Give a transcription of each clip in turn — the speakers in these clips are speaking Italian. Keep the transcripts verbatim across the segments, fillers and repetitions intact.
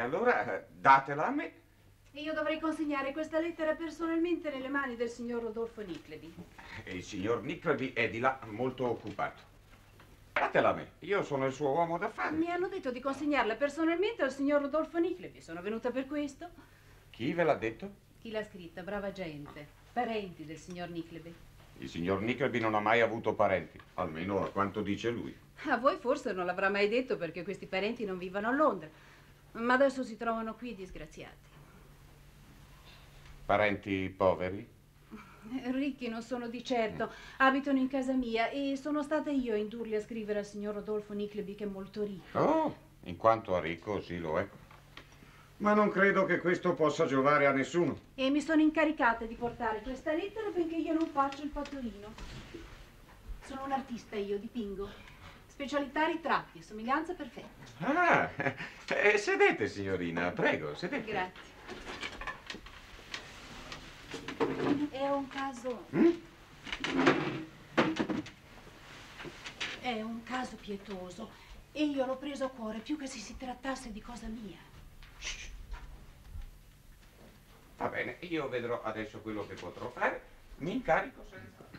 allora datela a me. Io dovrei consegnare questa lettera personalmente nelle mani del signor Rodolfo Nickleby. E il signor Nickleby è di là molto occupato. Datela a me, io sono il suo uomo d'affari. Mi hanno detto di consegnarla personalmente al signor Rodolfo Nickleby. Sono venuta per questo. Chi ve l'ha detto? Chi l'ha scritta? Brava gente. Parenti del signor Nickleby. Il signor Nickleby non ha mai avuto parenti, almeno a quanto dice lui. A voi forse non l'avrà mai detto perché questi parenti non vivono a Londra. Ma adesso si trovano qui disgraziati. Parenti poveri? Ricchi non sono di certo, abitano in casa mia e sono stata io a indurli a scrivere al signor Rodolfo Nickleby che è molto ricco. Oh, in quanto a ricco, sì lo è. Ma non credo che questo possa giovare a nessuno. E mi sono incaricata di portare questa lettera benché io non faccio il fattorino. Sono un artista io, dipingo. Specialità ritratti, somiglianza perfetta. Ah, eh, sedete signorina, prego, sedete. Grazie. È un caso... Mm? È un caso pietoso e io l'ho preso a cuore più che se si trattasse di cosa mia. Va bene, io vedrò adesso quello che potrò fare. Mi incarico senz'altro.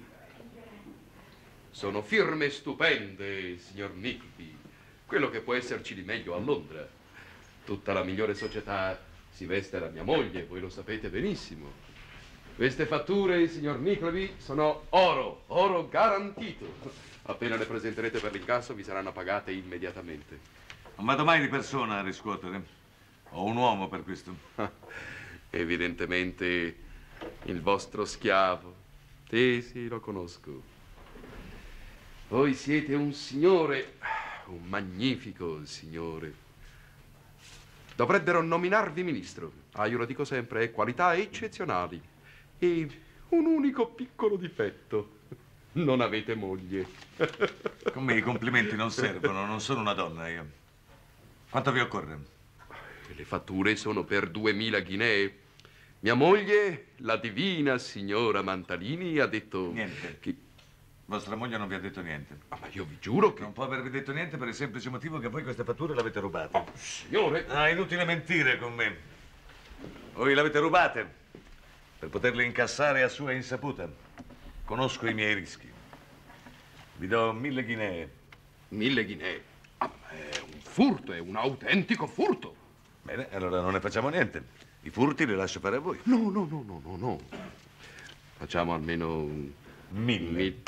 Sono firme stupende, signor Nickleby. Quello che può esserci di meglio a Londra. Tutta la migliore società si veste da mia moglie, voi lo sapete benissimo. Queste fatture, signor Nickleby, sono oro, oro garantito. Appena le presenterete per l'incasso vi saranno pagate immediatamente. Non vado mai di persona a riscuotere. Ho un uomo per questo. Evidentemente il vostro schiavo. Sì, sì, lo conosco. Voi siete un signore, un magnifico signore. Dovrebbero nominarvi ministro. Ah, io lo dico sempre, qualità eccezionali. E un unico piccolo difetto. Non avete moglie. Con me i complimenti non servono, non sono una donna io. Quanto vi occorre? Le fatture sono per duemila ghinee. Mia moglie, la divina signora Mantalini, ha detto... Niente. Che... Vostra moglie non vi ha detto niente. Ah, ma io vi giuro che... Non può avervi detto niente per il semplice motivo che voi queste fatture le avete rubate. Oh, signore... Ah, inutile mentire con me. Voi le avete rubate per poterle incassare a sua insaputa. Conosco i miei rischi. Vi do mille ghinee. Mille ghinee? Ah, ma è un furto, è un autentico furto. Bene, allora non ne facciamo niente. I furti li lascio fare a voi. No, no, no, no, no, no. Facciamo almeno un... Mille. Mil...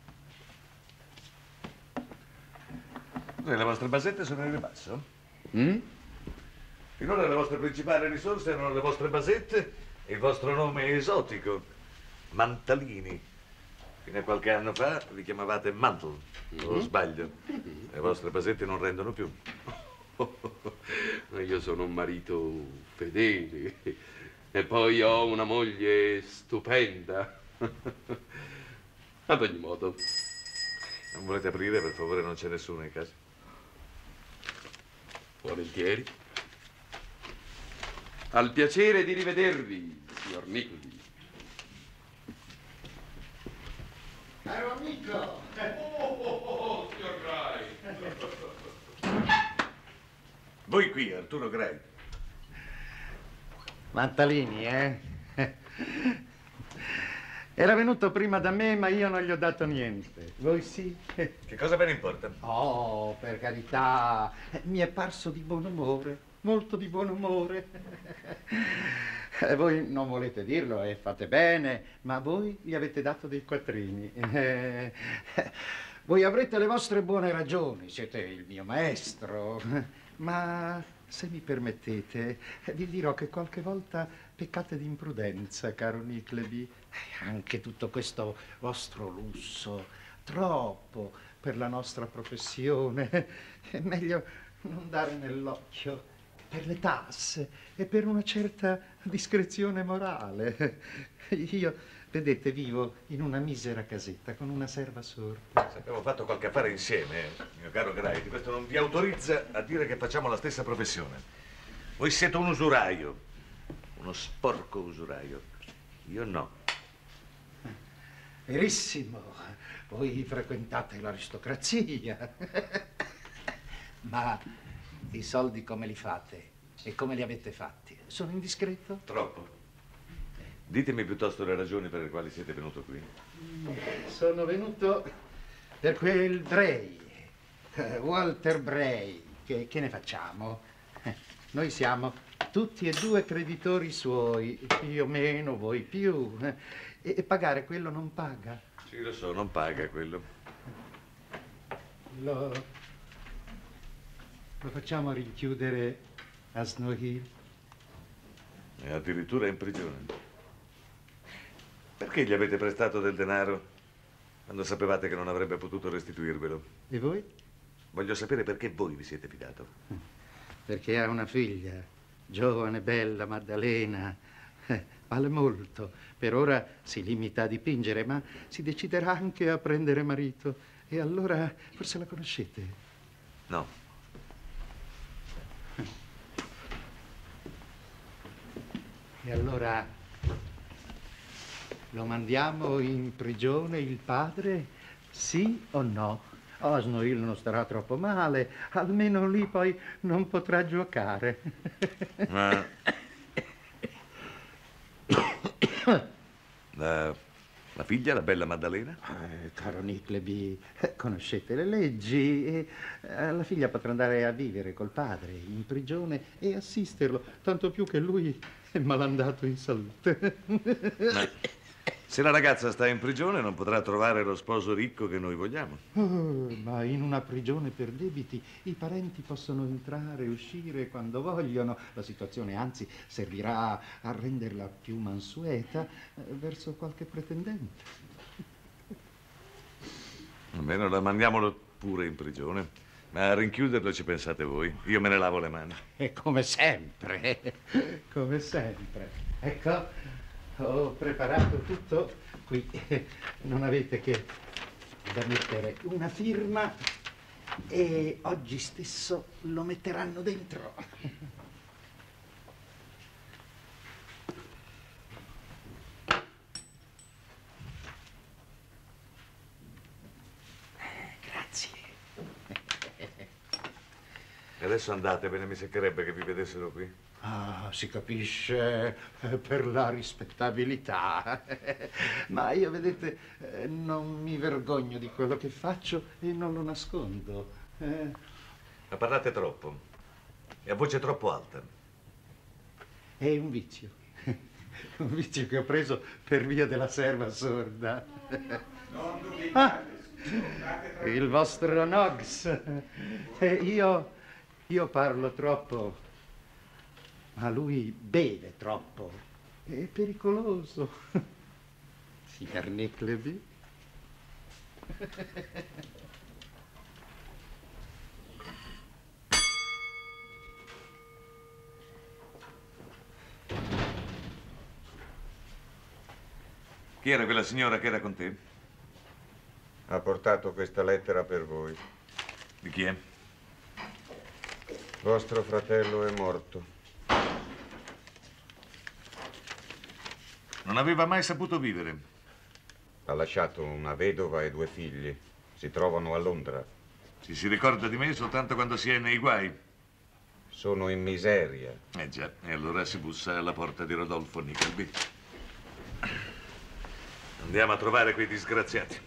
Le vostre basette sono in ribasso? Mm? Finora le vostre principali risorse erano le vostre basette e il vostro nome esotico, Mantalini. Fino a qualche anno fa vi chiamavate Mantle, mm-hmm. O sbaglio? Mm-hmm. Le vostre basette non rendono più. Io sono un marito fedele e poi ho una moglie stupenda. Ad ogni modo. Non volete aprire, per favore, non c'è nessuno in casa. Volentieri. Al piacere di rivedervi, signor Nickleby. Caro amico! Oh, oh, oh, signor Gray! Voi qui, Arturo Gray. Mantalini, eh? Era venuto prima da me, ma io non gli ho dato niente. Voi sì? Che cosa ve ne importa? Oh, per carità, mi è parso di buon umore, molto di buon umore. E voi non volete dirlo e fate bene, ma voi gli avete dato dei quattrini. Eh, voi avrete le vostre buone ragioni, siete il mio maestro, ma se mi permettete vi dirò che qualche volta peccate di imprudenza, caro Nickleby. Anche tutto questo vostro lusso, troppo per la nostra professione. È meglio non dare nell'occhio per le tasse e per una certa discrezione morale. Io, vedete, vivo in una misera casetta con una serva sorda. Se abbiamo fatto qualche affare insieme, mio caro Gray, questo non vi autorizza a dire che facciamo la stessa professione. Voi siete un usuraio, uno sporco usuraio. Io no. Verissimo, voi frequentate l'aristocrazia. Ma i soldi come li fate? E come li avete fatti? Sono indiscreto? Troppo. Ditemi piuttosto le ragioni per le quali siete venuto qui. Sono venuto per quel Bray, eh, Walter Bray. Che, che ne facciamo? Eh, noi siamo tutti e due creditori suoi, io meno, voi più. Eh, e, e pagare quello non paga. Sì, lo so, non paga quello. Lo, lo facciamo rinchiudere a Snow Hill. E addirittura in prigione. Perché gli avete prestato del denaro quando sapevate che non avrebbe potuto restituirvelo? E voi? Voglio sapere perché voi vi siete fidato. Perché ha una figlia, giovane, bella, Maddalena. Eh, vale molto. Per ora si limita a dipingere, ma si deciderà anche a prendere marito. E allora forse la conoscete? No. E allora lo mandiamo in prigione il padre, sì o no? Oh, Snow Hill non starà troppo male, almeno lì poi non potrà giocare. Ma... La, la figlia, la bella Maddalena? Eh, caro Nickleby, conoscete le leggi e eh, la figlia potrà andare a vivere col padre in prigione e assisterlo, tanto più che lui è malandato in salute. Ma se la ragazza sta in prigione non potrà trovare lo sposo ricco che noi vogliamo. Oh, ma in una prigione per debiti i parenti possono entrare e uscire quando vogliono. La situazione anzi servirà a renderla più mansueta eh, verso qualche pretendente. Almeno la mandiamolo pure in prigione. Ma a rinchiuderlo ci pensate voi. Io me ne lavo le mani. E come sempre, come sempre. Ecco, ho preparato tutto qui. Non avete che da mettere una firma e oggi stesso lo metteranno dentro. Grazie. E adesso andatevene, mi seccherebbe che vi vedessero qui. Ah, si capisce eh, per la rispettabilità. Ma io, vedete, eh, non mi vergogno di quello che faccio e non lo nascondo. Eh. Ma parlate troppo. E a voce troppo alta. È un vizio. Un vizio che ho preso per via della serva sorda. Non dubitate, Ah, state tranquilli. il vostro Noggs. Eh, io, io parlo troppo. Ma lui beve troppo. È pericoloso. Signor Nickleby? Chi era quella signora che era con te? Ha portato questa lettera per voi. Di chi è? Vostro fratello è morto. Non aveva mai saputo vivere. Ha lasciato una vedova e due figli. Si trovano a Londra. Ci si ricorda di me soltanto quando si è nei guai. Sono in miseria. Eh già, e allora si bussa alla porta di Rodolfo Nickleby. Andiamo a trovare quei disgraziati.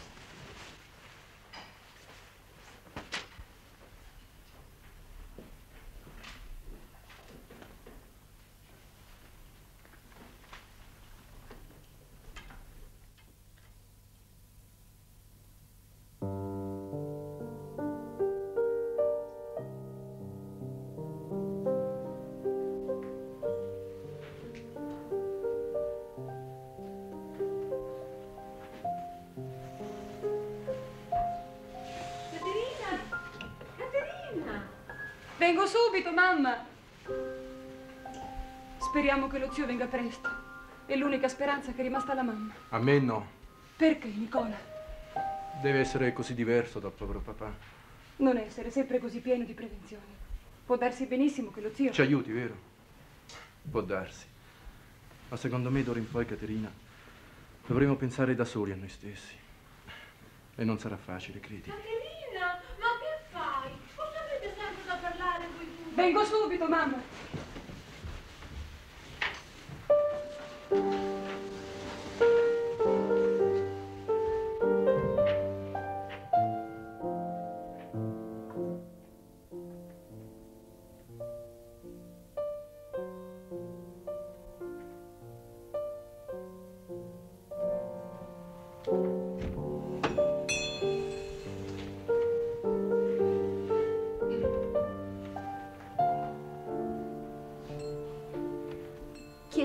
Vengo subito, mamma. Speriamo che lo zio venga presto. È l'unica speranza che è rimasta alla mamma. A me no. Perché, Nicola? Deve essere così diverso dal povero papà. Non essere sempre così pieno di prevenzioni. Può darsi benissimo che lo zio... Ci aiuti, vero? Può darsi. Ma secondo me, d'ora in poi, Caterina, dovremo pensare da soli a noi stessi. E non sarà facile, credi. Caterina, ma che fai? Cosa avete sempre da parlare voi due? Vengo subito, mamma.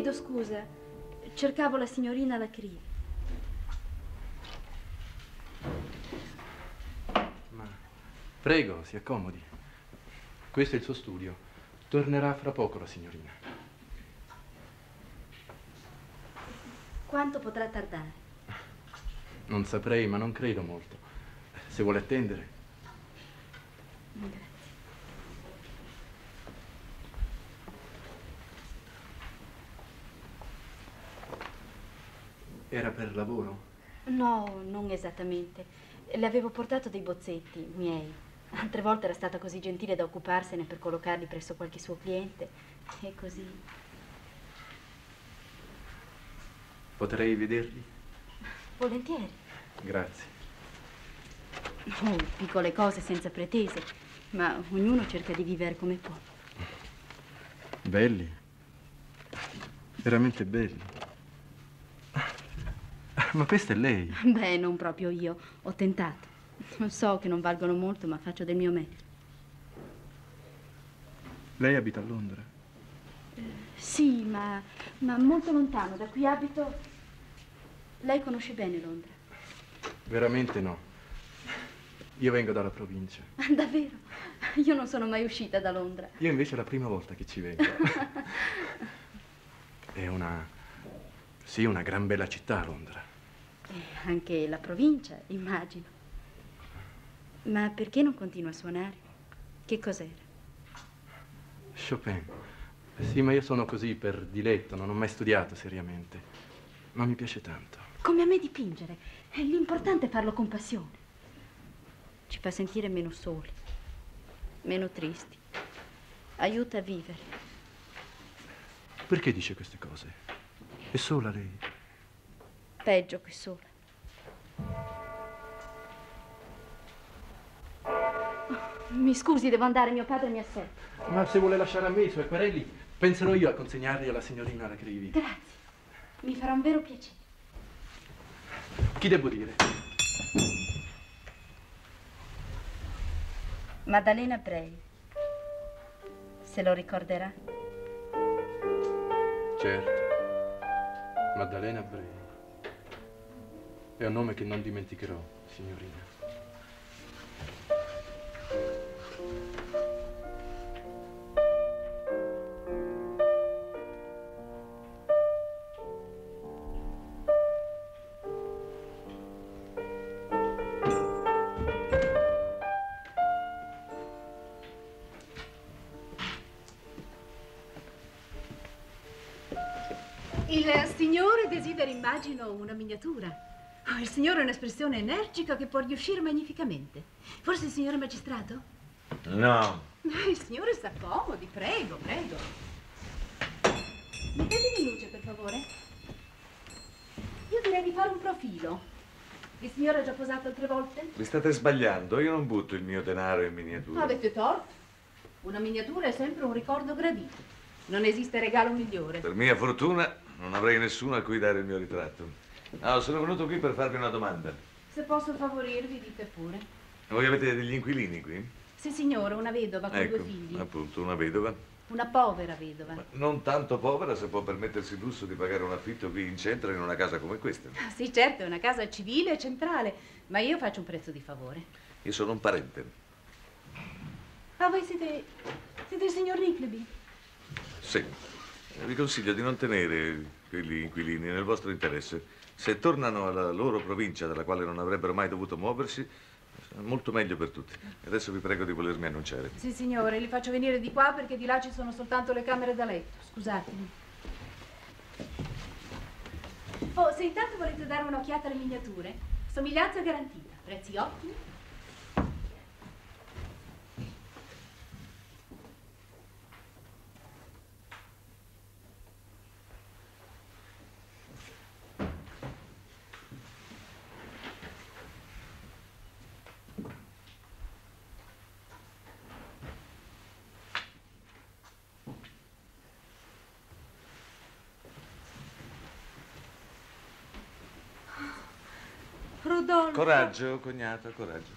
Chiedo scusa, cercavo la signorina Lacrivi. Ma prego, si accomodi. Questo è il suo studio. Tornerà fra poco la signorina. Quanto potrà tardare? Non saprei, ma non credo molto. Se vuole attendere. Grazie. Era per lavoro? No, non esattamente. Le avevo portato dei bozzetti miei. Altre volte era stata così gentile da occuparsene per collocarli presso qualche suo cliente. E così. Potrei vederli? Volentieri. Grazie. Oh, piccole cose senza pretese, ma ognuno cerca di vivere come può. Belli. Veramente belli. Ma questa è lei. Beh, non proprio io. Ho tentato. So che non valgono molto, ma faccio del mio meglio. Lei abita a Londra? Sì, ma, ma molto lontano. Da qui abito... Lei conosce bene Londra? Veramente no. Io vengo dalla provincia. Davvero? Io non sono mai uscita da Londra. Io invece è la prima volta che ci vengo. È una... Sì, una gran bella città, Londra. E anche la provincia, immagino. Ma perché non continua a suonare? Che cos'era? Chopin. Sì, ma io sono così per diletto, non ho mai studiato seriamente. Ma mi piace tanto. Come a me dipingere. L'importante è farlo con passione. Ci fa sentire meno soli, meno tristi. Aiuta a vivere. Perché dice queste cose? È sola lei? Peggio che sola. Mi scusi, devo andare, mio padre mi aspetta. Ma se vuole lasciare a me i suoi acquarelli, penserò io a consegnarli alla signorina Lacrivi. Grazie, mi farà un vero piacere. Chi devo dire? Maddalena Bray. Se lo ricorderà? Certo. Maddalena Bray. È un nome che non dimenticherò, signorina. Il signore desidera, immagino, una miniatura. Oh, il signore ha un'espressione energica che può riuscire magnificamente. Forse il signore magistrato? No. Il signore sta comodi, prego, prego. Mettetemi luce, per favore. Io direi di fare un profilo. Il signore ha già posato altre volte? Vi state sbagliando, io non butto il mio denaro in miniatura. Avete torto. Una miniatura è sempre un ricordo gradito. Non esiste regalo migliore. Per mia fortuna non avrei nessuno a cui dare il mio ritratto. No, sono venuto qui per farvi una domanda. Se posso favorirvi, dite pure. Voi avete degli inquilini qui? Sì, signore, una vedova con Ecco, due figli. appunto, una vedova. Una povera vedova. Ma non tanto povera se può permettersi il lusso di pagare un affitto qui in centro in una casa come questa. Ah, sì, certo, è una casa civile e centrale, ma io faccio un prezzo di favore. Io sono un parente. Ah, voi siete... siete il signor Nickleby? Sì. Vi consiglio di non tenere quegli inquilini nel vostro interesse. Se tornano alla loro provincia, dalla quale non avrebbero mai dovuto muoversi, è molto meglio per tutti. Adesso vi prego di volermi annunciare. Sì, signore, li faccio venire di qua perché di là ci sono soltanto le camere da letto. Scusatemi. Oh, se intanto volete dare un'occhiata alle miniature, somiglianza garantita, prezzi ottimi. Rodolfo. Coraggio, cognato, coraggio.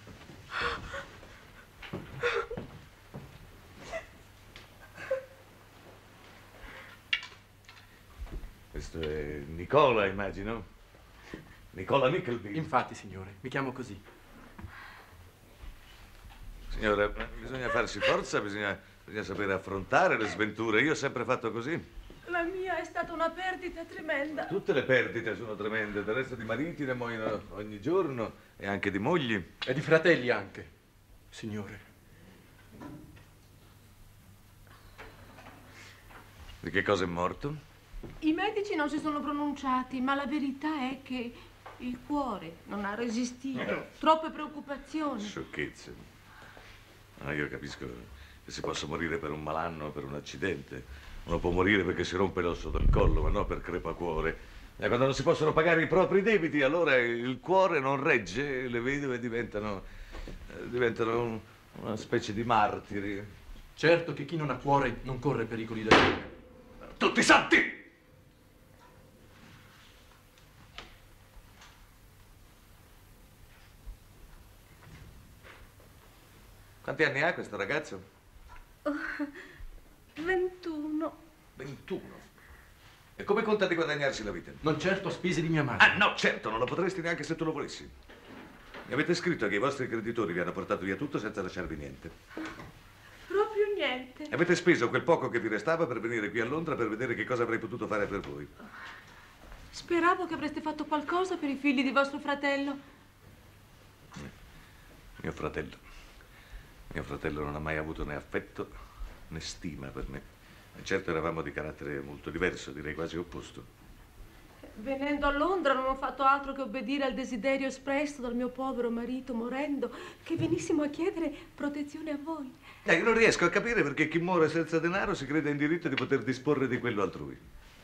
Questo è Nicola, immagino. Nicola Nickleby. Infatti, signore, mi chiamo così. Signora, bisogna farsi forza, bisogna, bisogna sapere affrontare le sventure. Io ho sempre fatto così. La mia è stata una perdita tremenda. Tutte le perdite sono tremende. Del resto di mariti ne muoiono ogni giorno e anche di mogli. E di fratelli anche, signore. Di che cosa è morto? I medici non si sono pronunciati, ma la verità è che il cuore non ha resistito. Troppe preoccupazioni. Sciocchezze. Ah, io capisco che si possa morire per un malanno o per un accidente. Uno può morire perché si rompe l'osso del collo, ma no per crepacuore. E quando non si possono pagare i propri debiti, allora il cuore non regge e le vedove diventano, eh, diventano un, una specie di martiri. Certo che chi non ha cuore non corre pericoli da vita. Tutti santi! Quanti anni ha questo ragazzo? Oh, ventuno. ventuno. E come conta di guadagnarsi la vita? Non certo a spese di mia madre. Ah, no, certo, non lo potresti neanche se tu lo volessi. Mi avete scritto che i vostri creditori vi hanno portato via tutto senza lasciarvi niente. Proprio niente. E avete speso quel poco che vi restava per venire qui a Londra per vedere che cosa avrei potuto fare per voi. Speravo che avreste fatto qualcosa per i figli di vostro fratello. Mio fratello. Mio fratello non ha mai avuto né affetto né stima per me. E certo eravamo di carattere molto diverso, direi quasi opposto. Venendo a Londra non ho fatto altro che obbedire al desiderio espresso dal mio povero marito morendo, che venissimo a chiedere protezione a voi. Eh, io non riesco a capire perché chi muore senza denaro si crede in diritto di poter disporre di quello altrui.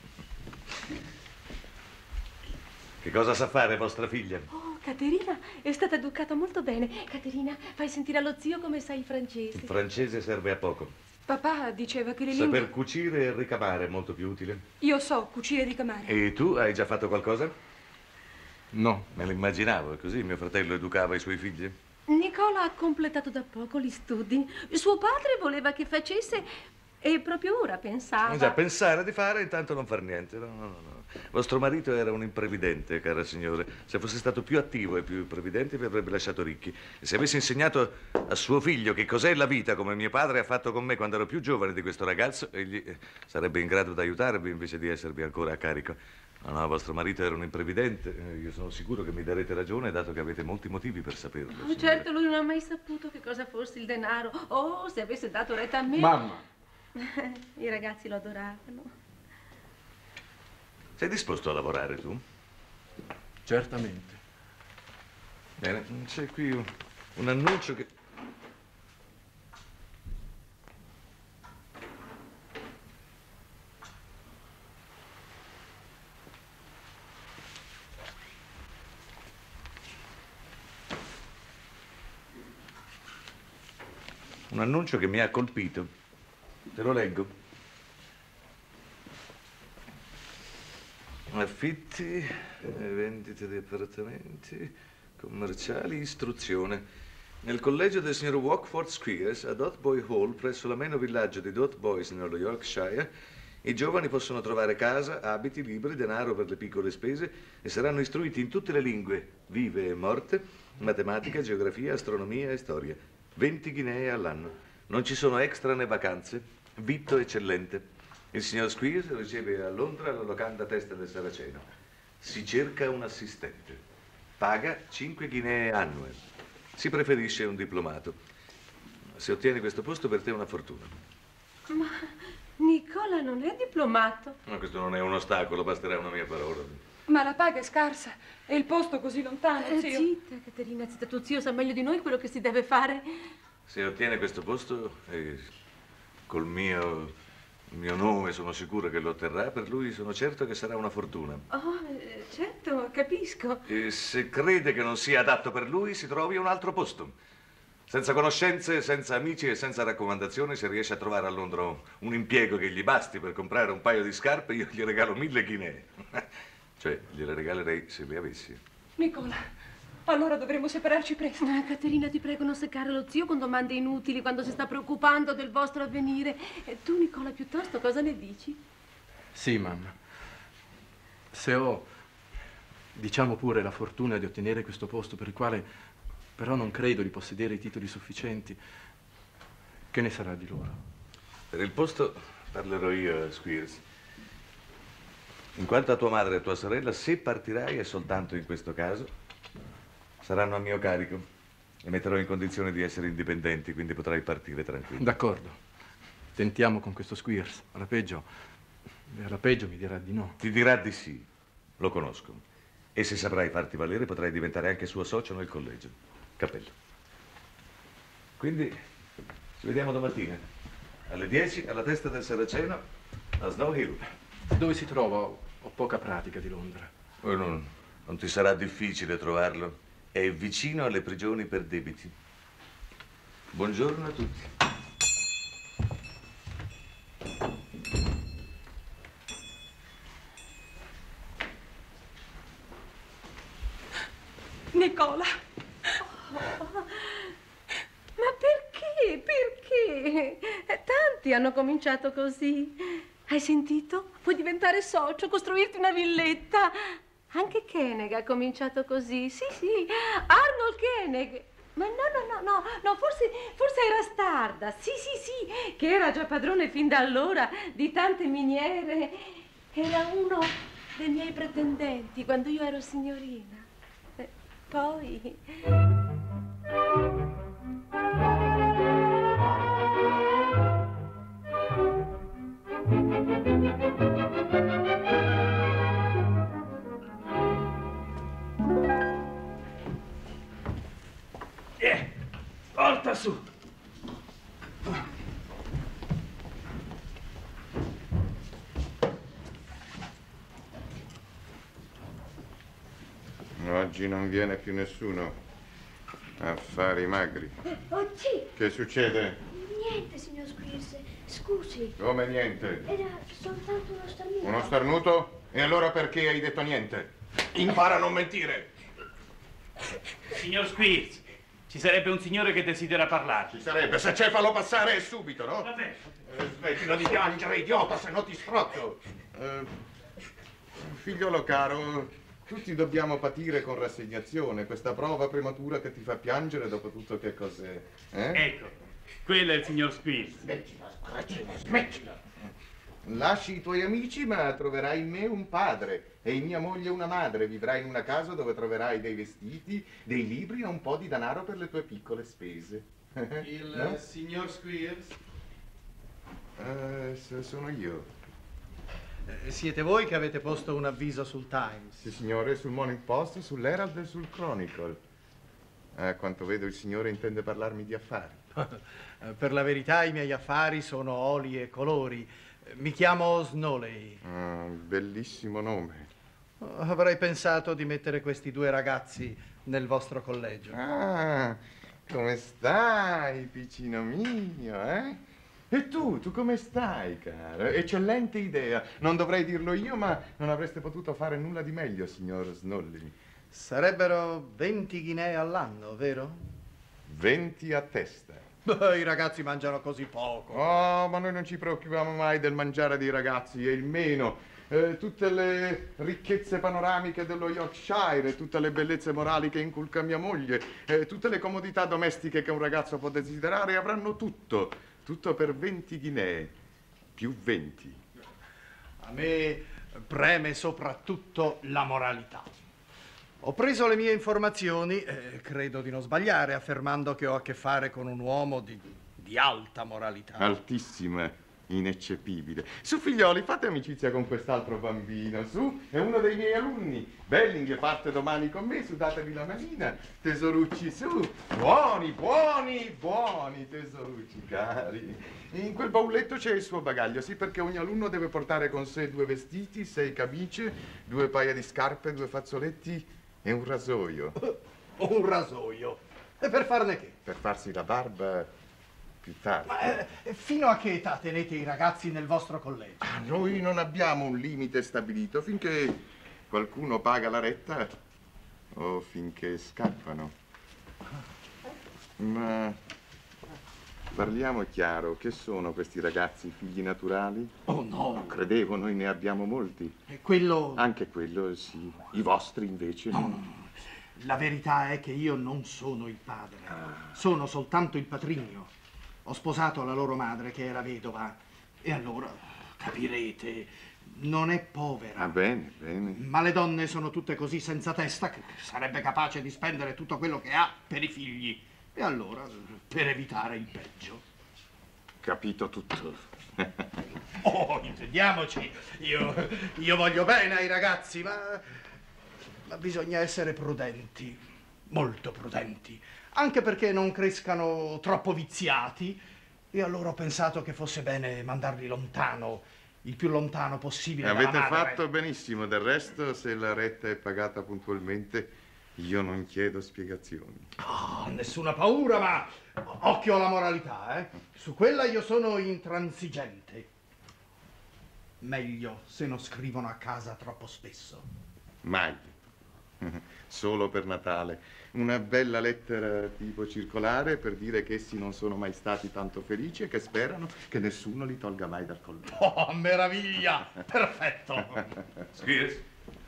Che cosa sa fare vostra figlia? Oh, Caterina è stata educata molto bene. Caterina, fai sentire allo zio come sai il francese. Il francese serve a poco. Papà diceva che le lingue... Saper cucire e ricamare è molto più utile. Io so cucire e ricamare. E tu hai già fatto qualcosa? No. Me lo immaginavo, è così mio fratello educava i suoi figli. Nicola ha completato da poco gli studi. Suo padre voleva che facesse e proprio ora pensava. Già, pensare di fare e intanto non far niente. No, no, no, no. Vostro marito era un imprevidente, cara signore. Se fosse stato più attivo e più previdente vi avrebbe lasciato ricchi. E se avesse insegnato a suo figlio che cos'è la vita, come mio padre ha fatto con me quando ero più giovane di questo ragazzo, egli sarebbe in grado di aiutarvi invece di esservi ancora a carico. No, no, vostro marito era un imprevidente. Io sono sicuro che mi darete ragione, dato che avete molti motivi per saperlo. Oh, certo, lui non ha mai saputo che cosa fosse il denaro. Oh, se avesse dato retta a me. Mamma! I ragazzi lo adoravano. Sei disposto a lavorare tu? Certamente. Bene, c'è qui un, un annuncio che... Un annuncio che mi ha colpito. Te lo leggo. Affitti, vendite di appartamenti, commerciali, istruzione. Nel collegio del signor Walkford Squeers a Dotheboys Hall, presso l'ameno villaggio di Dotheboys nello Yorkshire, i giovani possono trovare casa, abiti, libri, denaro per le piccole spese e saranno istruiti in tutte le lingue, vive e morte, matematica, geografia, astronomia e storia. venti guinee all'anno. Non ci sono extra né vacanze. Vitto eccellente. Il signor Squeers riceve a Londra la locanda Testa del Saraceno. Si cerca un assistente. Paga cinque guinee annue. Si preferisce un diplomato. Se ottieni questo posto per te è una fortuna. Ma Nicola non è diplomato. Ma questo non è un ostacolo, basterà una mia parola. Ma la paga è scarsa e il posto così lontano, Eh, zio. zitta, Caterina, zitta, tuo zio sa meglio di noi quello che si deve fare. Se ottiene questo posto, e col mio, il mio nome sono sicuro che lo otterrà, per lui sono certo che sarà una fortuna. Oh, eh, certo, capisco. E se crede che non sia adatto per lui, si trovi un altro posto. Senza conoscenze, senza amici e senza raccomandazioni, se riesce a trovare a Londra un impiego che gli basti per comprare un paio di scarpe, io gli regalo mille guinee. Cioè, gliele regalerei se le avessi. Nicola, allora dovremo separarci presto. Ah, Caterina, ti prego, non seccare lo zio con domande inutili quando si sta preoccupando del vostro avvenire. E tu, Nicola, piuttosto, cosa ne dici? Sì, mamma. Se ho, diciamo pure, la fortuna di ottenere questo posto per il quale però non credo di possedere i titoli sufficienti, che ne sarà di loro? Per il posto parlerò io, Squeers. In quanto a tua madre e tua sorella, se partirai, e soltanto in questo caso, saranno a mio carico e metterò in condizione di essere indipendenti, quindi potrai partire tranquillo. D'accordo. Tentiamo con questo Squeers. Alla peggio, alla peggio mi dirà di no. Ti dirà di sì. Lo conosco. E se saprai farti valere, potrai diventare anche suo socio nel collegio. Cappello. Quindi, ci vediamo domattina. Alle dieci, alla testa del Saraceno, a Snow Hill. Dove si trova? Ho poca pratica di Londra. Oh, non, non ti sarà difficile trovarlo. È vicino alle prigioni per debiti. Buongiorno a tutti. Nicola. Oh, ma perché? Perché? Tanti hanno cominciato così. Hai sentito? Puoi diventare socio, costruirti una villetta. Anche Koenig ha cominciato così. Sì, sì, Arnold Koenig. Ma no, no, no, no, no, forse, forse era Stardust. Sì, sì, sì, che era già padrone fin da allora di tante miniere. Era uno dei miei pretendenti quando io ero signorina. Eh, poi... Eh, porta su. Oggi non viene più nessuno. Affari magri. Oh, sì. Che succede? Niente, signor Squeers. Scusi. Come niente? Era soltanto uno starnuto. Uno starnuto? E allora perché hai detto niente? Impara a non mentire. Signor Squeers, ci sarebbe un signore che desidera parlare. Ci sarebbe, se c'è fallo passare subito, no? Vabbè. Eh, smettila di piangere, idiota, se no ti scrotto. Eh, figliolo caro, tutti dobbiamo patire con rassegnazione questa prova prematura che ti fa piangere, dopo tutto che cos'è? Eh? Ecco, quello è il signor Squeers. Smettila, smettila, smettila. Lasci i tuoi amici, ma troverai in me un padre e in mia moglie una madre. Vivrai in una casa dove troverai dei vestiti, dei libri e un po' di denaro per le tue piccole spese. Il no? signor Squeers? Eh, sono io. Eh, siete voi che avete posto un avviso sul Times? Sì, signore, sul Morning Post, sull'Herald e sul Chronicle. A quanto vedo il signore intende parlarmi di affari. Per la verità i miei affari sono oli e colori. Mi chiamo Snowley. Ah, bellissimo nome. Avrei pensato di mettere questi due ragazzi nel vostro collegio. Ah, come stai, piccino mio, eh? E tu, tu come stai, caro? Eccellente idea. Non dovrei dirlo io, ma non avreste potuto fare nulla di meglio, signor Snowley. Sarebbero venti ghinee all'anno, vero? venti a testa. Beh, i ragazzi mangiano così poco. Oh, ma noi non ci preoccupiamo mai del mangiare dei ragazzi, è il meno. Eh, tutte le ricchezze panoramiche dello Yorkshire, tutte le bellezze morali che inculca mia moglie, eh, tutte le comodità domestiche che un ragazzo può desiderare, avranno tutto, tutto per venti ghinee, più venti. A me preme soprattutto la moralità. Ho preso le mie informazioni e credo di non sbagliare affermando che ho a che fare con un uomo di, di alta moralità. Altissima, ineccepibile. Su, figlioli, fate amicizia con quest'altro bambino, su, è uno dei miei alunni. Belling parte domani con me, su, datevi la manina. Tesorucci, su, buoni, buoni, buoni tesorucci, cari. In quel baulletto c'è il suo bagaglio, sì, perché ogni alunno deve portare con sé due vestiti, sei camicie, due paia di scarpe, due fazzoletti e un rasoio. Un rasoio? E per farne che? Per farsi la barba più tardi. Ma eh, fino a che età tenete i ragazzi nel vostro collegio? Ah, noi non abbiamo un limite stabilito finché qualcuno paga la retta o finché scappano. Ma Parliamo chiaro, che sono questi ragazzi figli naturali? Oh no! Non credevo, noi ne abbiamo molti. E quello... Anche quello, sì. I vostri invece no. no. La verità è che io non sono il padre, ah. sono soltanto il patrigno. Ho sposato la loro madre che era vedova e allora, capirete, non è povera. Ah, bene, bene. Ma le donne sono tutte così senza testa che sarebbe capace di spendere tutto quello che ha per i figli. E allora, per evitare il peggio. Capito tutto. Oh, intendiamoci, io, io voglio bene ai ragazzi, ma, ma bisogna essere prudenti, molto prudenti, anche perché non crescano troppo viziati. E allora ho pensato che fosse bene mandarli lontano, il più lontano possibile dalla Avete madre. fatto benissimo, del resto, se la retta è pagata puntualmente, io non chiedo spiegazioni. Oh, nessuna paura, ma occhio alla moralità, eh? Su quella io sono intransigente. Meglio se non scrivono a casa troppo spesso. Mai. Solo per Natale. Una bella lettera tipo circolare per dire che essi non sono mai stati tanto felici e che sperano che nessuno li tolga mai dal collo. Oh, meraviglia! Perfetto! Squires?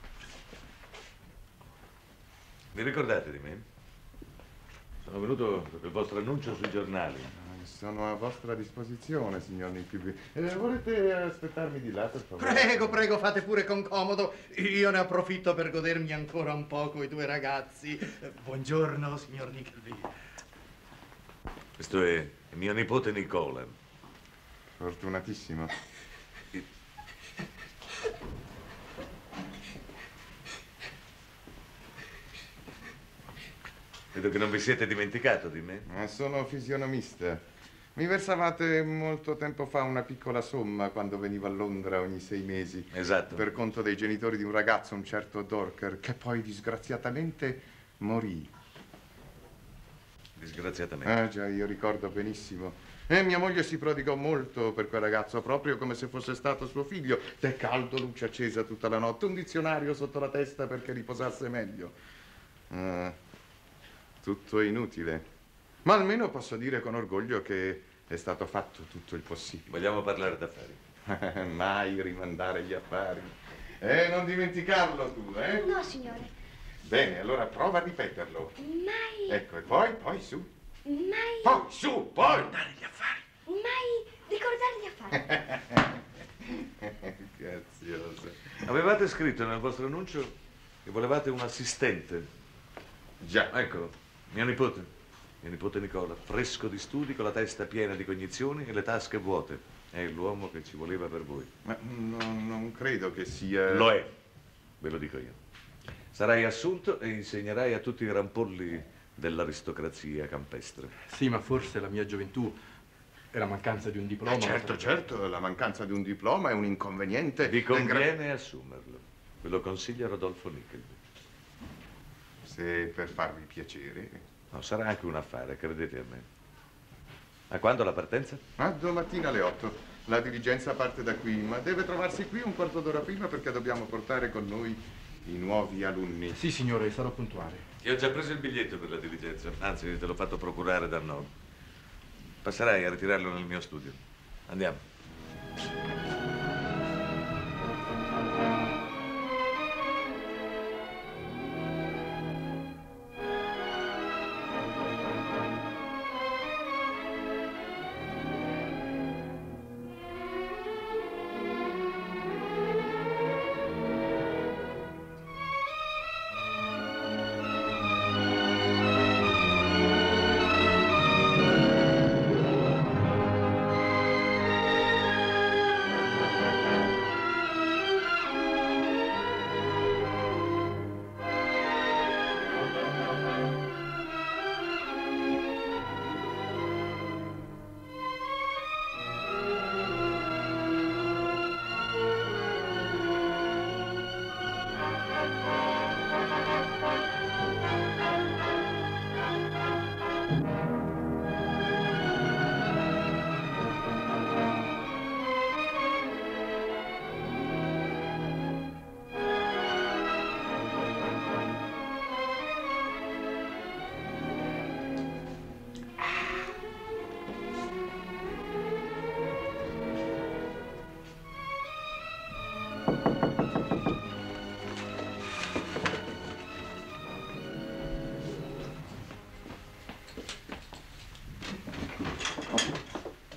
Vi ricordate di me? Sono venuto per il vostro annuncio sui giornali. Sono a vostra disposizione, signor Nickleby. Eh, volete aspettarmi di là, per favore? Prego, prego, fate pure con comodo. Io ne approfitto per godermi ancora un po' coi due ragazzi. Eh, buongiorno, signor Nickleby. Questo è mio nipote Nicola. Fortunatissimo. Vedo che non vi siete dimenticato di me. Eh, sono fisionomista. Mi versavate molto tempo fa una piccola somma quando venivo a Londra ogni sei mesi. Esatto. Per conto dei genitori di un ragazzo, un certo Dorker, che poi disgraziatamente morì. Disgraziatamente? Ah già, io ricordo benissimo. E mia moglie si prodigò molto per quel ragazzo, proprio come se fosse stato suo figlio. Tè caldo, luce accesa tutta la notte, un dizionario sotto la testa perché riposasse meglio. Ah, tutto inutile. Ma almeno posso dire con orgoglio che è stato fatto tutto il possibile. Vogliamo parlare d'affari? Mai rimandare gli affari. Eh, non dimenticarlo tu, eh? No, signore. Bene, allora prova a ripeterlo. Mai... Ecco, e poi, poi su. Mai... Poi su, poi! Ricordare gli affari. Mai ricordare gli affari. Grazioso. Avevate scritto nel vostro annuncio che volevate un assistente. Già. Eccolo, mio nipote. Mio nipote Nicola, fresco di studi, con la testa piena di cognizioni e le tasche vuote. È l'uomo che ci voleva per voi. Ma non, non credo che sia... Lo è, ve lo dico io. Sarai assunto e insegnerai a tutti i rampolli dell'aristocrazia campestre. Sì, ma forse la mia gioventù è la mancanza di un diploma. Eh, certo, certo, la mancanza di un diploma è un inconveniente. Vi conviene assumerlo. Ve lo consiglia Rodolfo Nickleby. Se per farvi piacere... No, sarà anche un affare, credete a me. A quando la partenza? Ah, domattina alle otto. La diligenza parte da qui, ma deve trovarsi qui un quarto d'ora prima perché dobbiamo portare con noi i nuovi alunni. Sì, signore, sarò puntuale. Io ho già preso il biglietto per la diligenza, anzi te l'ho fatto procurare da Nob. Passerai a ritirarlo nel mio studio. Andiamo.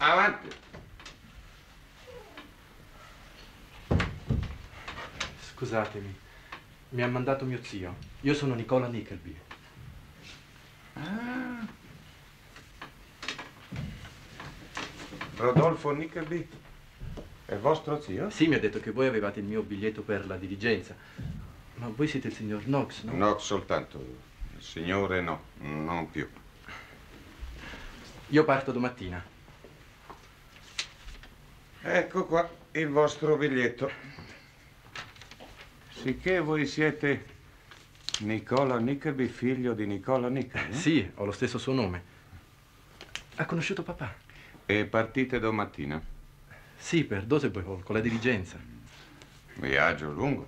Avanti. Scusatemi, mi ha mandato mio zio. Io sono Nicola Nickleby. Ah. Rodolfo Nickleby è vostro zio? Sì, mi ha detto che voi avevate il mio biglietto per la diligenza. Ma voi siete il signor Knox, no? Knox soltanto. Il signore no, non più. Io parto domattina. Ecco qua il vostro biglietto. Sicché voi siete Nicola Nickleby, figlio di Nicola Nickleby? Sì, ho lo stesso suo nome. Ha conosciuto papà? E partite domattina? Sì, per Doseboeufort, con la diligenza. Viaggio lungo.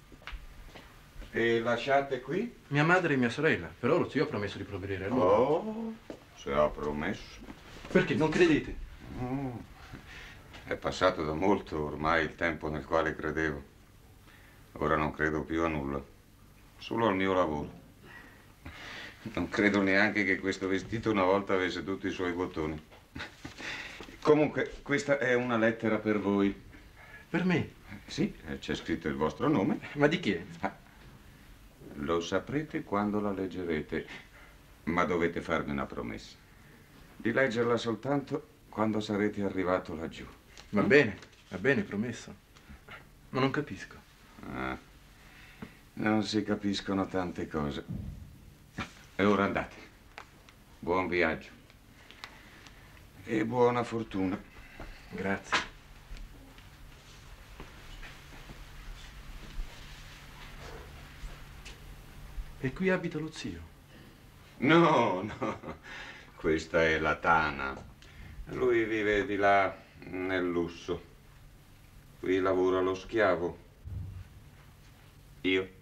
E lasciate qui? Mia madre e mia sorella, però lo zio ha promesso di provvedere a loro. Oh, se ha promesso. Perché, non credete? Oh, è passato da molto ormai il tempo nel quale credevo. Ora non credo più a nulla, solo al mio lavoro. Non credo neanche che questo vestito una volta avesse tutti i suoi bottoni. Comunque, questa è una lettera per voi. Per me? Sì, c'è scritto il vostro nome. Ma di chi è? Ah, lo saprete quando la leggerete, ma dovete farmi una promessa. Di leggerla soltanto quando sarete arrivato laggiù. Va bene, va bene, promesso. Ma non capisco. Ah, non si capiscono tante cose. E ora andate. Buon viaggio. E buona fortuna. Grazie. E qui abita lo zio? No, no. Questa è la tana. Lui vive di là nel lusso. Qui lavora lo schiavo. Io.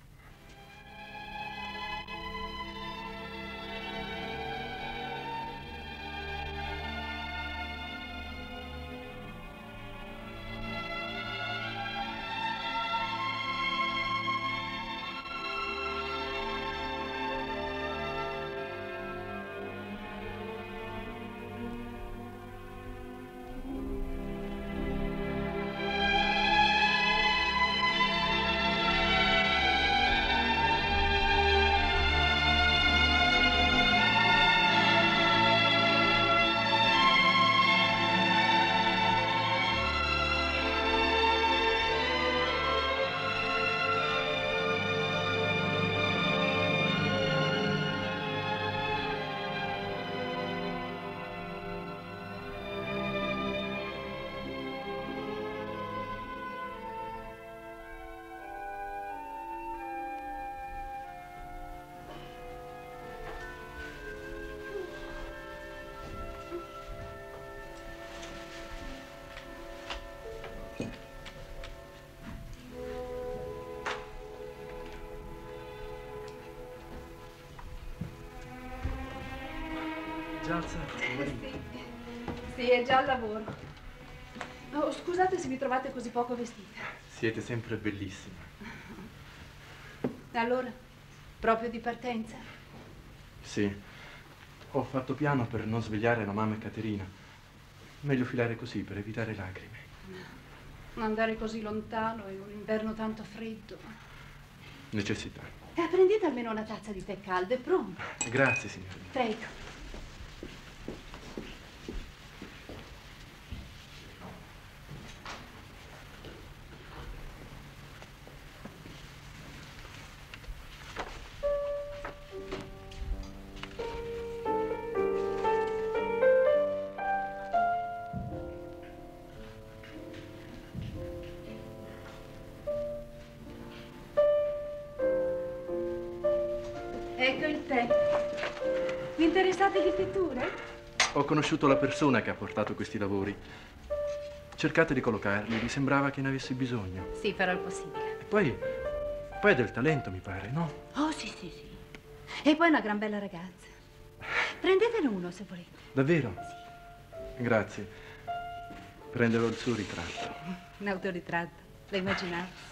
Già alzato? Sì, sì, è già al lavoro. Oh, scusate se mi trovate così poco vestita. Siete sempre bellissima. E allora? Proprio di partenza? Sì. Ho fatto piano per non svegliare la mamma e Caterina. Meglio filare così per evitare lacrime. Non andare così lontano in un inverno tanto freddo. Necessità. Eh, prendete almeno una tazza di tè caldo, è pronto. Grazie, signorina. Prego. Ecco il tè. Vi interessate di pitture? Ho conosciuto la persona che ha portato questi lavori. Cercate di collocarli, vi sembrava che ne avessi bisogno. Sì, farò il possibile. E poi, poi è del talento, mi pare, no? Oh, sì, sì, sì. E poi una gran bella ragazza. Prendetene uno se volete. Davvero? Sì. Grazie. Prenderò il suo ritratto. Un autoritratto, lo immaginate?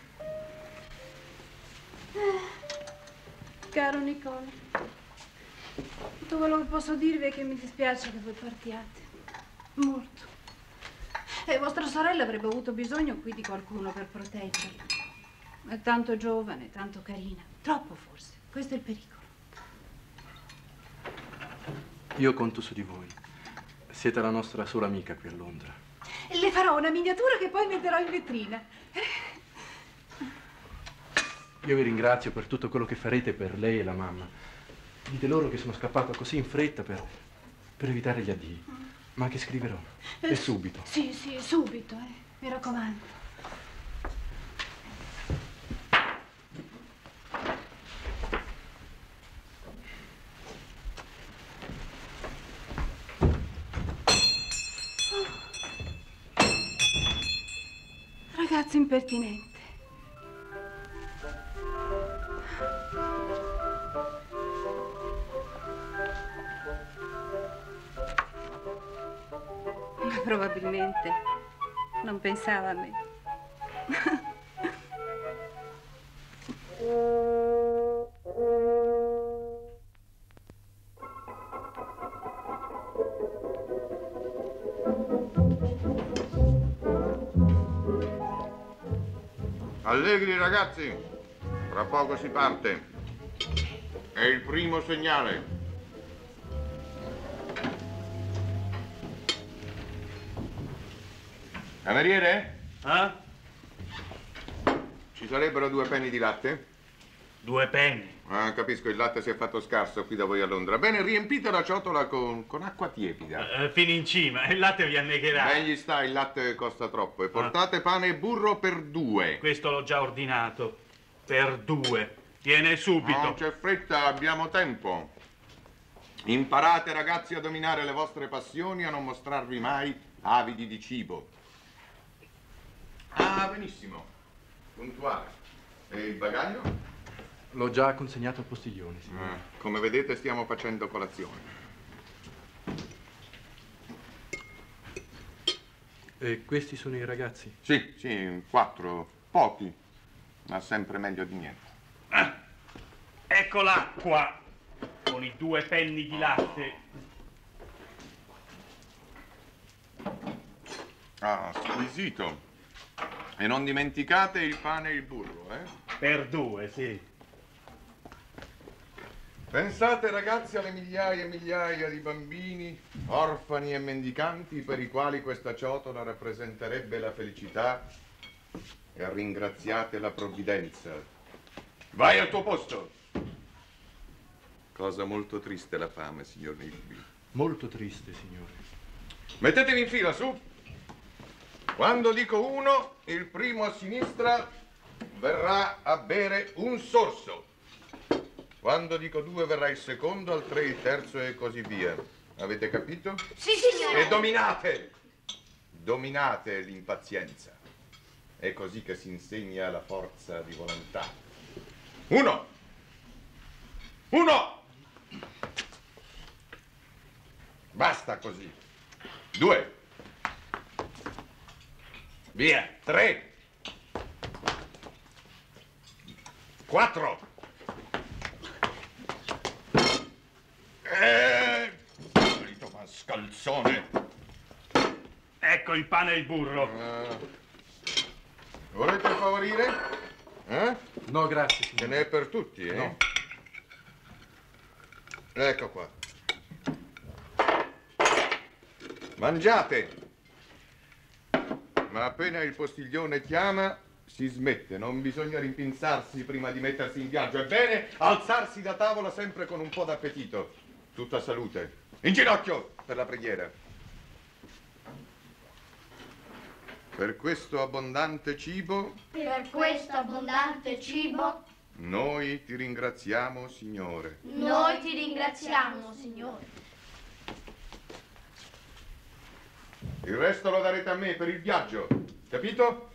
Caro Nicola, Tutto quello che posso dirvi è che mi dispiace che voi partiate. Molto. E vostra sorella avrebbe avuto bisogno qui di qualcuno per proteggerla. È tanto giovane, tanto carina. Troppo forse. Questo è il pericolo. Io conto su di voi. Siete la nostra sola amica qui a Londra. Le farò una miniatura che poi metterò in vetrina. Io vi ringrazio per tutto quello che farete per lei e la mamma. Dite loro che sono scappato così in fretta per, per evitare gli addii. Ma che scriverò. E subito. Sì, sì, subito, eh. Mi raccomando. Ragazzo impertinente. Ma probabilmente non pensava a me. Allegri ragazzi, fra poco si parte. È il primo segnale. Cameriere? Eh? Ci sarebbero due penny di latte? Due penny? Ah, capisco, il latte si è fatto scarso qui da voi a Londra. Bene, riempite la ciotola con, con acqua tiepida. Eh, fino in cima, il latte vi annegherà. Meglio sta, il latte costa troppo. E portate ah. pane e burro per due. Questo l'ho già ordinato. Per due. Viene subito. Non c'è fretta, abbiamo tempo. Imparate ragazzi a dominare le vostre passioni, a non mostrarvi mai avidi di cibo. Ah, benissimo. Puntuale. E il bagaglio? L'ho già consegnato al postiglione, signore. Ah, come vedete stiamo facendo colazione. E questi sono i ragazzi? Sì, sì, quattro. Pochi, ma sempre meglio di niente. Ah, ecco l'acqua, con i due penny di latte. Ah, squisito. E non dimenticate il pane e il burro, eh? Per due, sì. Pensate ragazzi alle migliaia e migliaia di bambini, orfani e mendicanti per i quali questa ciotola rappresenterebbe la felicità e ringraziate la provvidenza. Vai al tuo posto! Cosa molto triste la fame, signor Nilby. Molto triste, signore. Mettetevi in fila, su! Quando dico uno, il primo a sinistra verrà a bere un sorso. Quando dico due verrà il secondo, al tre il terzo e così via. Avete capito? Sì, signore. E dominate! Dominate l'impazienza. È così che si insegna la forza di volontà. Uno! Uno! Basta così. Due. Via. Tre. Quattro. Eh, marito mascalzone. Ecco il pane e il burro. Uh, volete favorire? Eh? No, grazie, signore. Ce n'è per tutti, eh? No. Ecco qua. Mangiate. Ma appena il postiglione chiama, si smette. Non bisogna rimpinzarsi prima di mettersi in viaggio. È bene alzarsi da tavola sempre con un po' d'appetito. Tutta salute. In ginocchio per la preghiera. Per questo abbondante cibo, Per questo abbondante cibo, noi ti ringraziamo, Signore. noi ti ringraziamo, Signore. Il resto lo darete a me per il viaggio, capito?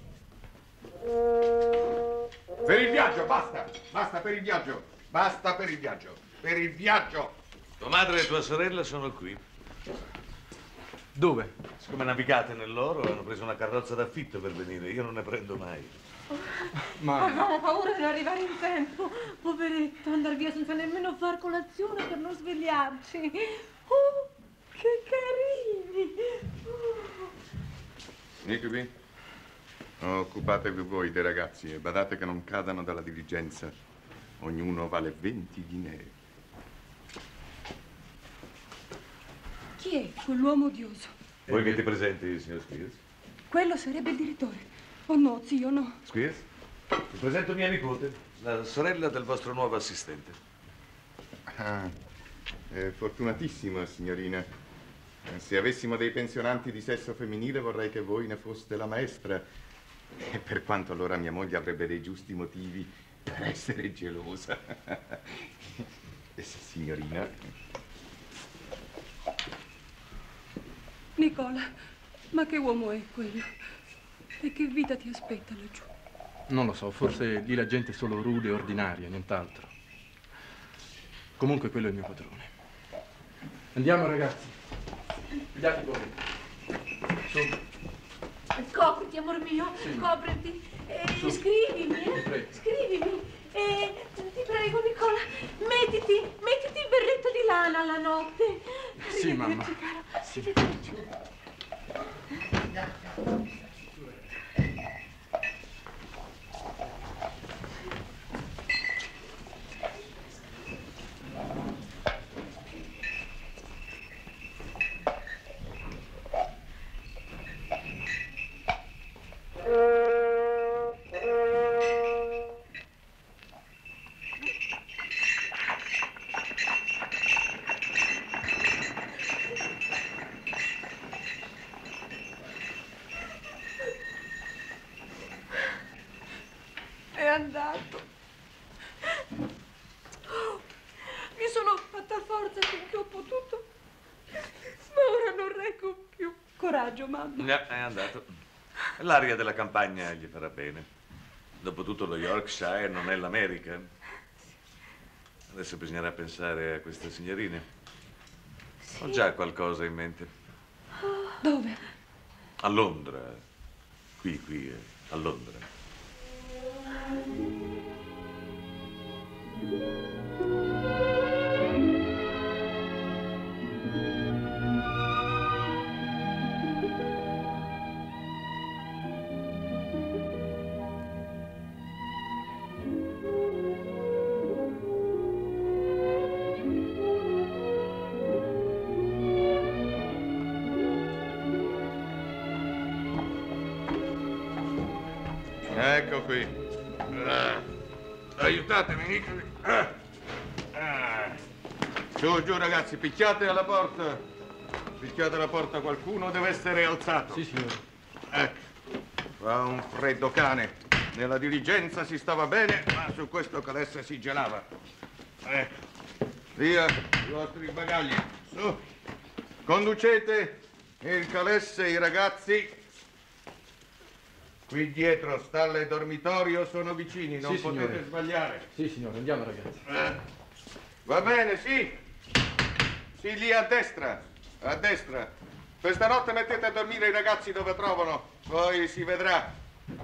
Per il viaggio, basta! Basta per il viaggio! Basta per il viaggio! Per il viaggio! Tua madre e tua sorella sono qui. Dove? Siccome navigate nell'oro, hanno preso una carrozza d'affitto per venire. Io non ne prendo mai. Ma... Ho paura di non arrivare in tempo. Poveretto, andare via senza nemmeno far colazione per non svegliarci. Oh, che carini. Oh. Nickleby, occupatevi voi dei ragazzi e badate che non cadano dalla diligenza. Ognuno vale venti guinee. Chi è quell'uomo odioso? Vuoi che ti presenti, signor Squeers? Quello sarebbe il direttore. Oh no, zio, no. Squeers? Ti presento mia nipote, la sorella del vostro nuovo assistente. Ah, è fortunatissima, signorina. Se avessimo dei pensionanti di sesso femminile vorrei che voi ne foste la maestra. E per quanto allora mia moglie avrebbe dei giusti motivi per essere gelosa. E sì, signorina. Nicola, ma che uomo è quello? E che vita ti aspetta laggiù? Non lo so, forse lì la gente è solo rude e ordinaria, nient'altro. Comunque quello è il mio padrone. Andiamo, ragazzi. Pigliate voi. Su. Copriti, amor mio, Sì. copriti. E Su. scrivimi, eh? Prego. Scrivimi. E ti prego, Nicola, mettiti, mettiti il berretto di lana alla notte. Sì, mamma. Arrivederci, caro. Sì. Arrivederci. È andato. Oh, mi sono fatta forza finché ho potuto, ma ora non reggo più. Coraggio, mamma. No, è andato. L'aria della campagna gli farà bene. Dopotutto lo Yorkshire non è l'America. Adesso bisognerà pensare a queste signorine. Ho già qualcosa in mente. Dove? A Londra. Qui, qui, eh, a Londra. Ecco qui. Ah, aiutatemi, Nickleby. Ah. Ah. Giù, giù, ragazzi, picchiate alla porta. Picchiate alla porta, qualcuno deve essere alzato. Sì, signore. Ecco, fa un freddo cane. Nella diligenza si stava bene, ma su questo calesse si gelava. Ecco, via i vostri bagagli. Su, conducete il calesse e i ragazzi. Qui dietro, stalla e dormitorio sono vicini, non Sì, potete signore. sbagliare. Sì, signore, andiamo, ragazzi. Eh? Va bene, sì. Sì, lì a destra, a destra. Questa notte mettete a dormire i ragazzi dove trovano, poi si vedrà.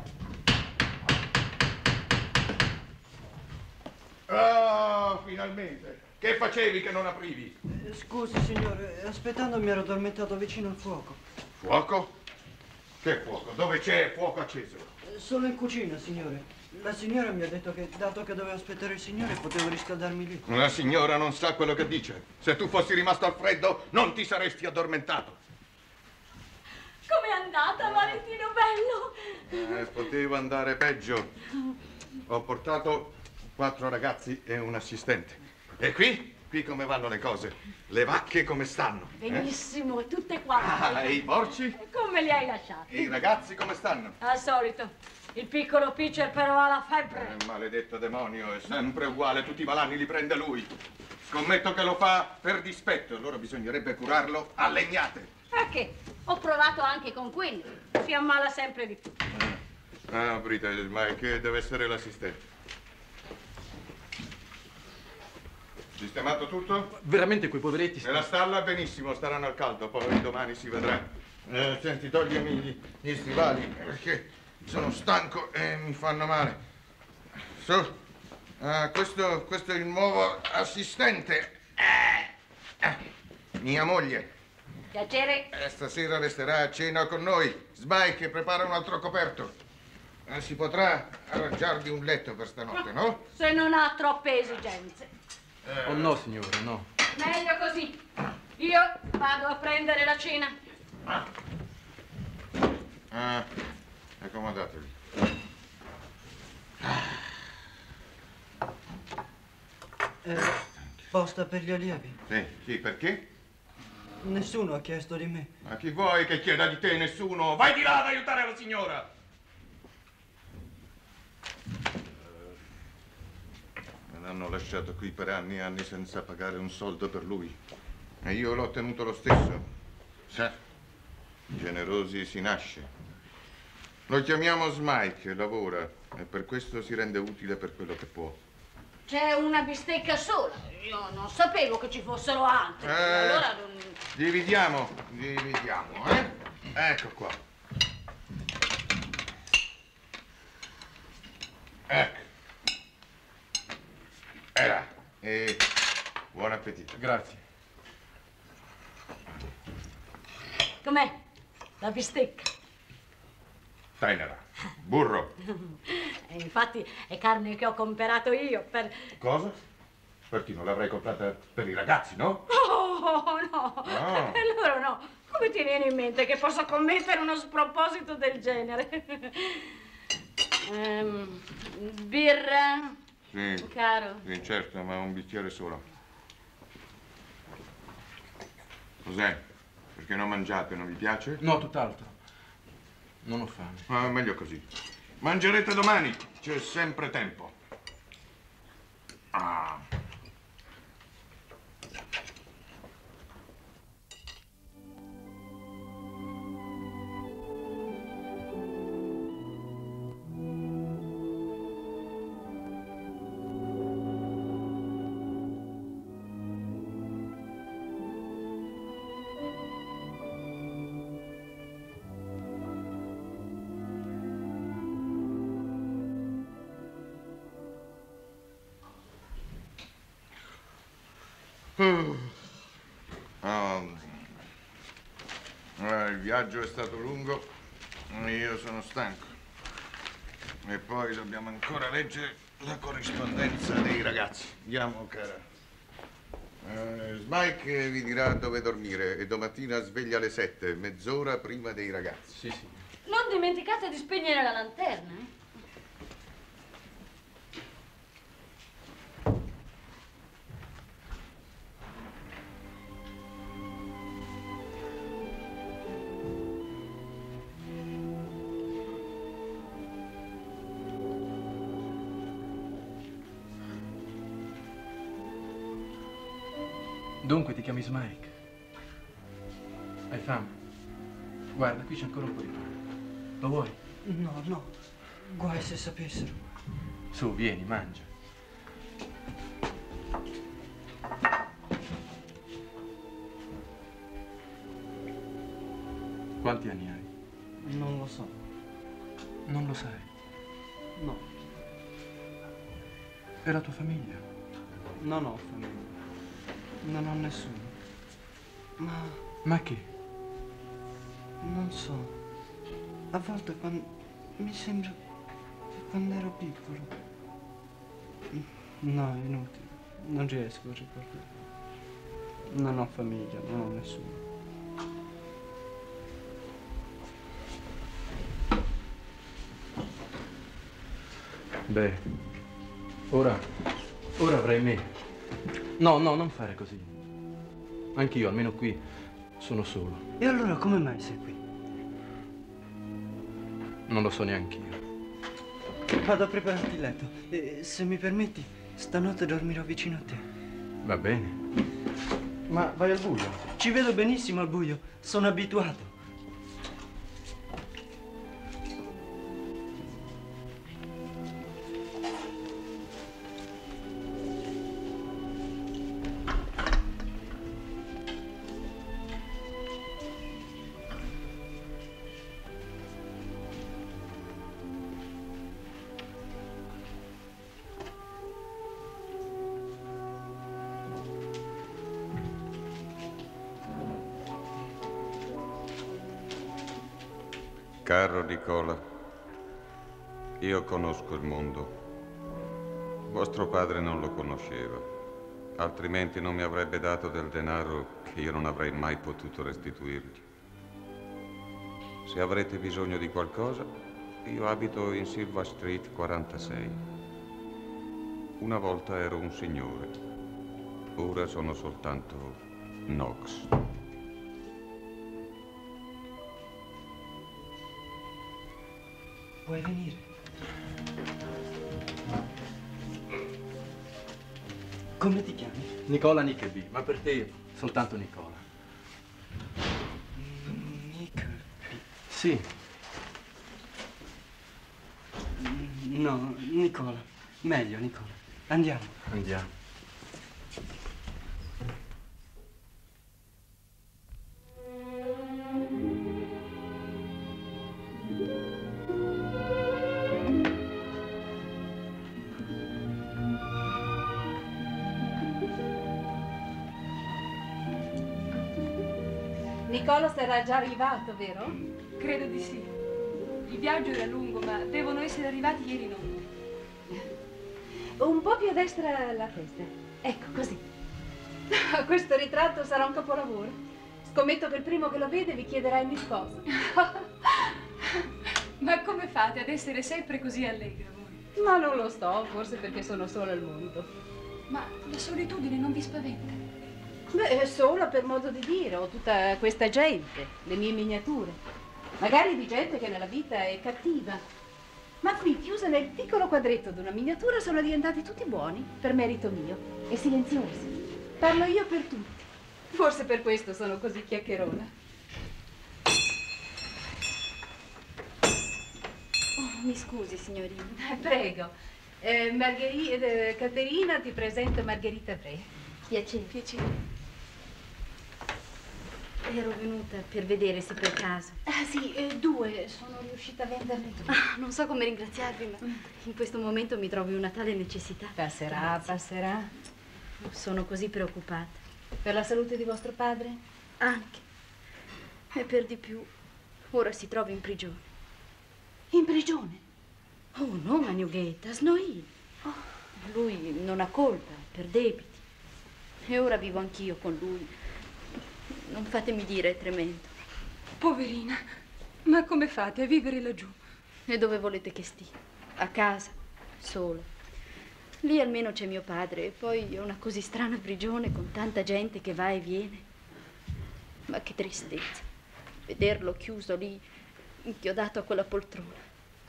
Oh, finalmente. Che facevi che non aprivi? Eh, Scusi, signore, aspettando mi ero addormentato vicino al fuoco. Fuoco? Che fuoco? Dove c'è fuoco acceso? Eh, Solo in cucina, signore. La signora mi ha detto che, dato che dovevo aspettare il signore, potevo riscaldarmi lì. La signora non sa quello che dice. Se tu fossi rimasto al freddo, non ti saresti addormentato. Com'è andata, Valentino bello? Eh, poteva andare peggio. Ho portato quattro ragazzi e un assistente. E qui? Qui come vanno le cose? Le vacche come stanno? eh? Benissimo, tutte quante. Ah, e i porci? Come li hai lasciati? E i ragazzi come stanno? Al solito. Il piccolo Pitcher però ha la febbre. Eh, maledetto demonio, è sempre uguale, tutti i malanni li prende lui. Scommetto che lo fa per dispetto, allora bisognerebbe curarlo a legnate. Perché? Ho provato anche con quelli. Si ammala sempre di più. Ah, aprite, ma che deve essere l'assistente? Sistemato tutto? Veramente quei poveretti... Nella stalla benissimo, staranno al caldo, poi domani si vedrà. Eh, senti, toglimi gli, gli stivali, perché sono stanco e mi fanno male. Su, ah, questo, questo è il nuovo assistente. Eh, eh, mia moglie. Piacere. Eh, stasera resterà a cena con noi. Smike, prepara un altro coperto. Eh, si potrà arrangiarvi un letto per stanotte, no? Se non ha troppe esigenze. Eh, Oh no, signore, no. Meglio così. Io vado a prendere la cena. Ah, accomodatevi. Eh, posta per gli allievi. Sì, sì, perché? Nessuno ha chiesto di me. Ma chi vuoi che chieda di te? Nessuno. Vai di là ad aiutare la signora. Me l'hanno lasciato qui per anni e anni senza pagare un soldo per lui. E io l'ho tenuto lo stesso. Sa, generosi si nasce. Lo chiamiamo Smike, lavora e per questo si rende utile per quello che può. C'è una bistecca sola. Io non sapevo che ci fossero altre. Eh, Allora non... Dividiamo, dividiamo, eh? Ecco qua. Ecco. E là. E buon appetito. Grazie. Com'è? La bistecca? Tenera. Burro. E infatti è carne che ho comprato io per... Cosa? Perché non l'avrei comprata per i ragazzi, no? Oh, no! No. E loro no. Come ti viene in mente che possa commettere uno sproposito del genere? Ehm, birra? Sì. Caro? Sì, certo, ma un bicchiere solo. Cos'è? Perché non mangiate, non vi piace? No, tutt'altro. Non ho fame. Ah, meglio così. Mangerete domani, c'è sempre tempo. Ah. Um, eh, il viaggio è stato lungo e io sono stanco. E poi dobbiamo ancora leggere la corrispondenza dei ragazzi. Andiamo, cara. Eh, Smike vi dirà dove dormire e domattina sveglia alle sette, mezz'ora prima dei ragazzi. Sì, sì. Non dimenticate di spegnere la lanterna, eh? Dunque ti chiami Smike? Hai fame? Guarda, qui c'è ancora un po' di pane. Lo vuoi? No, no. Guai se sapessero. Su, vieni, mangia. Quanti anni hai? Non lo so. Non lo sai. No. E la tua famiglia? Non ho famiglia. Non ho nessuno. Ma... Ma che? Non so. A volte quando... mi sembra che quando ero piccolo... No, è inutile. Non riesco a ricordare. Non ho famiglia, non ho nessuno. Beh, ora... ora avrai me. No, no, non fare così. Anch'io, almeno qui, sono solo. E allora come mai sei qui? Non lo so neanch'io. Vado a prepararti il letto. E se mi permetti, stanotte dormirò vicino a te. Va bene. Ma vai al buio? Ci vedo benissimo al buio. Sono abituato. Caro Nicola, io conosco il mondo. Vostro padre non lo conosceva, altrimenti non mi avrebbe dato del denaro che io non avrei mai potuto restituirgli. Se avrete bisogno di qualcosa, io abito in Silver Street quarantasei. Una volta ero un signore, ora sono soltanto Knox. Vuoi venire? Come ti chiami? Nicola Nickleby, ma per te soltanto Nicola. Nickleby? Sì. No, Nicola. Meglio, Nicola. Andiamo. Andiamo. Nicola sarà già arrivato, vero? Credo di sì. Il viaggio era lungo, ma devono essere arrivati ieri notte. Un po' più a destra la testa. Ecco, così. Questo ritratto sarà un capolavoro. Scommetto che il primo che lo vede vi chiederà in sposa. Ma come fate ad essere sempre così allegra voi? Ma non lo so, forse perché sono sola al mondo. Ma la solitudine non vi spaventa? Beh, sola per modo di dire, ho tutta questa gente, le mie miniature. Magari di gente che nella vita è cattiva. Ma qui, chiusa nel piccolo quadretto di una miniatura, sono diventati tutti buoni, per merito mio, e silenziosi. Parlo io per tutti. Forse per questo sono così chiacchierona. Oh, mi scusi, signorina. Eh, prego. Eh, Margheri- eh, Caterina, ti presento Margherita Bray. Piacere. Piacere. Ero venuta per vedere se per caso. Ah sì, eh, due, sono riuscita a venderne due. Ah, non so come ringraziarvi, ma in questo momento mi trovo in una tale necessità. Passerà, Grazie. passerà. Sono così preoccupata. Per la salute di vostro padre? Anche. E per di più, ora si trova in prigione. In prigione? Oh no, a Newgate, a Snow Hill. Oh, lui non ha colpa, per debiti. E ora vivo anch'io con lui. Non fatemi dire, è tremendo. Poverina, ma come fate a vivere laggiù? E dove volete che stia? A casa, sola. Lì almeno c'è mio padre, e poi è una così strana prigione con tanta gente che va e viene. Ma che tristezza, vederlo chiuso lì, inchiodato a quella poltrona.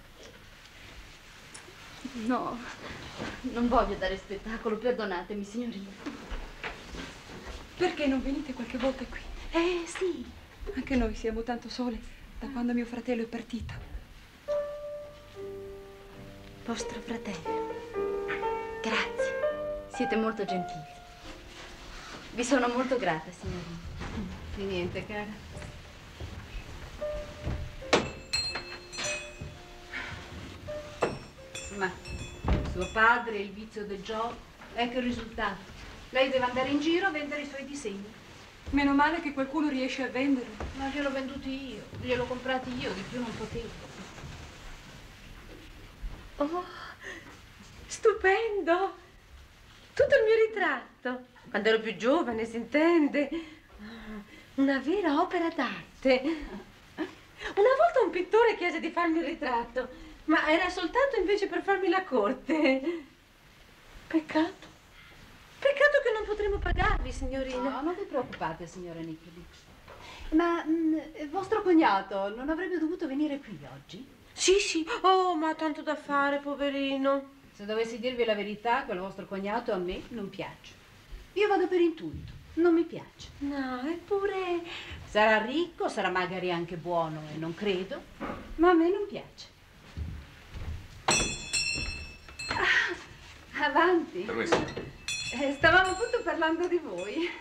No, non voglio dare spettacolo, perdonatemi, signorina. Perché non venite qualche volta qui? Eh, sì. Anche noi siamo tanto sole da quando mio fratello è partito. Vostro fratello. Grazie. Siete molto gentili. Vi sono molto grata, signorina. Di niente, cara. Ma suo padre, il vizio del gioco, ecco il risultato. Lei deve andare in giro a vendere i suoi disegni. Meno male che qualcuno riesce a venderli. Ma gliel'ho venduti io, gliel'ho comprati io, di più non potevo. Oh, stupendo! Tutto il mio ritratto. Quando ero più giovane, si intende. Una vera opera d'arte. Una volta un pittore chiese di farmi il ritratto, ma era soltanto invece per farmi la corte. Peccato. Peccato che non potremo pagarvi, signorina. No, non vi preoccupate, signora Nickleby. Ma mh, vostro cognato non avrebbe dovuto venire qui oggi? Sì, sì. Oh, ma ha tanto da fare, poverino. Se dovessi dirvi la verità, quel vostro cognato a me non piace. Io vado per intuito, non mi piace. No, eppure... Sarà ricco, sarà magari anche buono, e non credo, ma a me non piace. Ah, avanti. Permesso. Eh, stavamo appunto parlando di voi.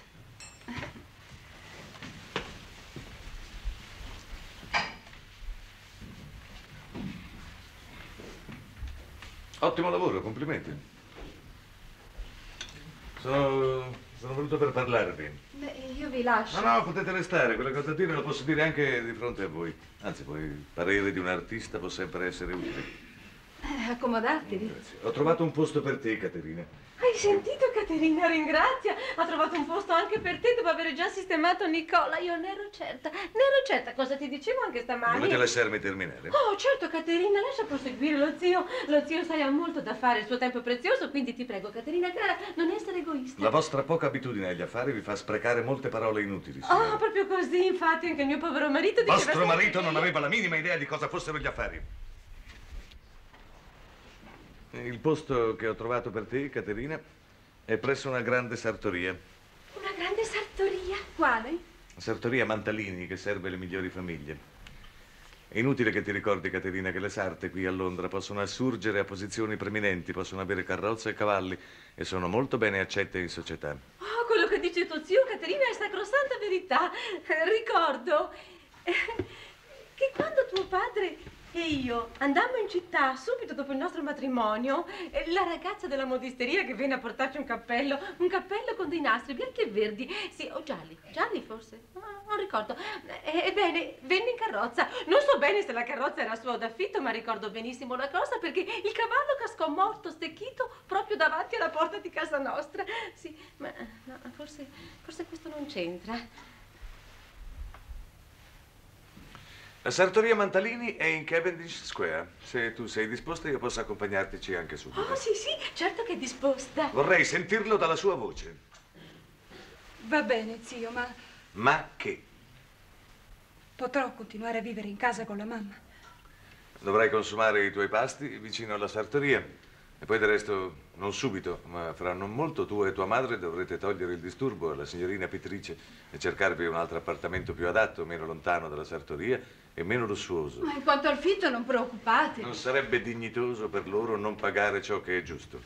Ottimo lavoro, complimenti. Sono, sono venuto per parlarvi. Beh, io vi lascio. No, no, potete restare. Quella cosa da dire lo posso dire anche di fronte a voi. Anzi, poi il parere di un artista può sempre essere utile. Eh, accomodatevi. Grazie. Ho trovato un posto per te, Caterina. Hai sentito, Caterina? Ringrazia. Ha trovato un posto anche per te dopo aver già sistemato Nicola. Io ne ero certa. Ne ero certa. Cosa ti dicevo anche stamani? Volete lasciarmi terminare? Oh, certo, Caterina, lascia proseguire lo zio. Lo zio, sai, ha molto da fare, il suo tempo è prezioso, quindi ti prego, Caterina cara, non essere egoista. La vostra poca abitudine agli affari vi fa sprecare molte parole inutili, Oh, signora. proprio così, infatti, anche il mio povero marito diceva... Vostro sempre marito che- non aveva la minima idea di cosa fossero gli affari. Il posto che ho trovato per te, Caterina, è presso una grande sartoria. Una grande sartoria. Quale? Sartoria Mantalini, che serve le migliori famiglie. È inutile che ti ricordi, Caterina, che le sarte qui a Londra possono assurgere a posizioni preminenti, possono avere carrozze e cavalli e sono molto bene accette in società. Oh, quello che dice tuo zio, Caterina, è sacrosanta verità. Eh, ricordo eh, che quando tuo padre e io andammo in città subito dopo il nostro matrimonio, eh, la ragazza della modisteria che venne a portarci un cappello, un cappello con dei nastri bianchi e verdi, sì, o gialli, gialli forse, no, non ricordo. Eh, Ebbene, venne in carrozza. Non so bene se la carrozza era sua o d'affitto, ma ricordo benissimo la cosa perché il cavallo cascò morto, stecchito, proprio davanti alla porta di casa nostra. Sì, ma no, forse, forse questo non c'entra. La sartoria Mantalini è in Cavendish Square. Se tu sei disposta, io posso accompagnartici anche subito. Oh, sì, sì, certo che è disposta. Vorrei sentirlo dalla sua voce. Va bene, zio, ma Ma che? potrò continuare a vivere in casa con la mamma? Dovrai consumare i tuoi pasti vicino alla sartoria. E poi del resto, non subito, ma fra non molto tu e tua madre dovrete togliere il disturbo alla signorina Pittrice e cercarvi un altro appartamento più adatto, meno lontano dalla sartoria e meno lussuoso. Ma in quanto al fitto non preoccupatevi. Non sarebbe dignitoso per loro non pagare ciò che è giusto.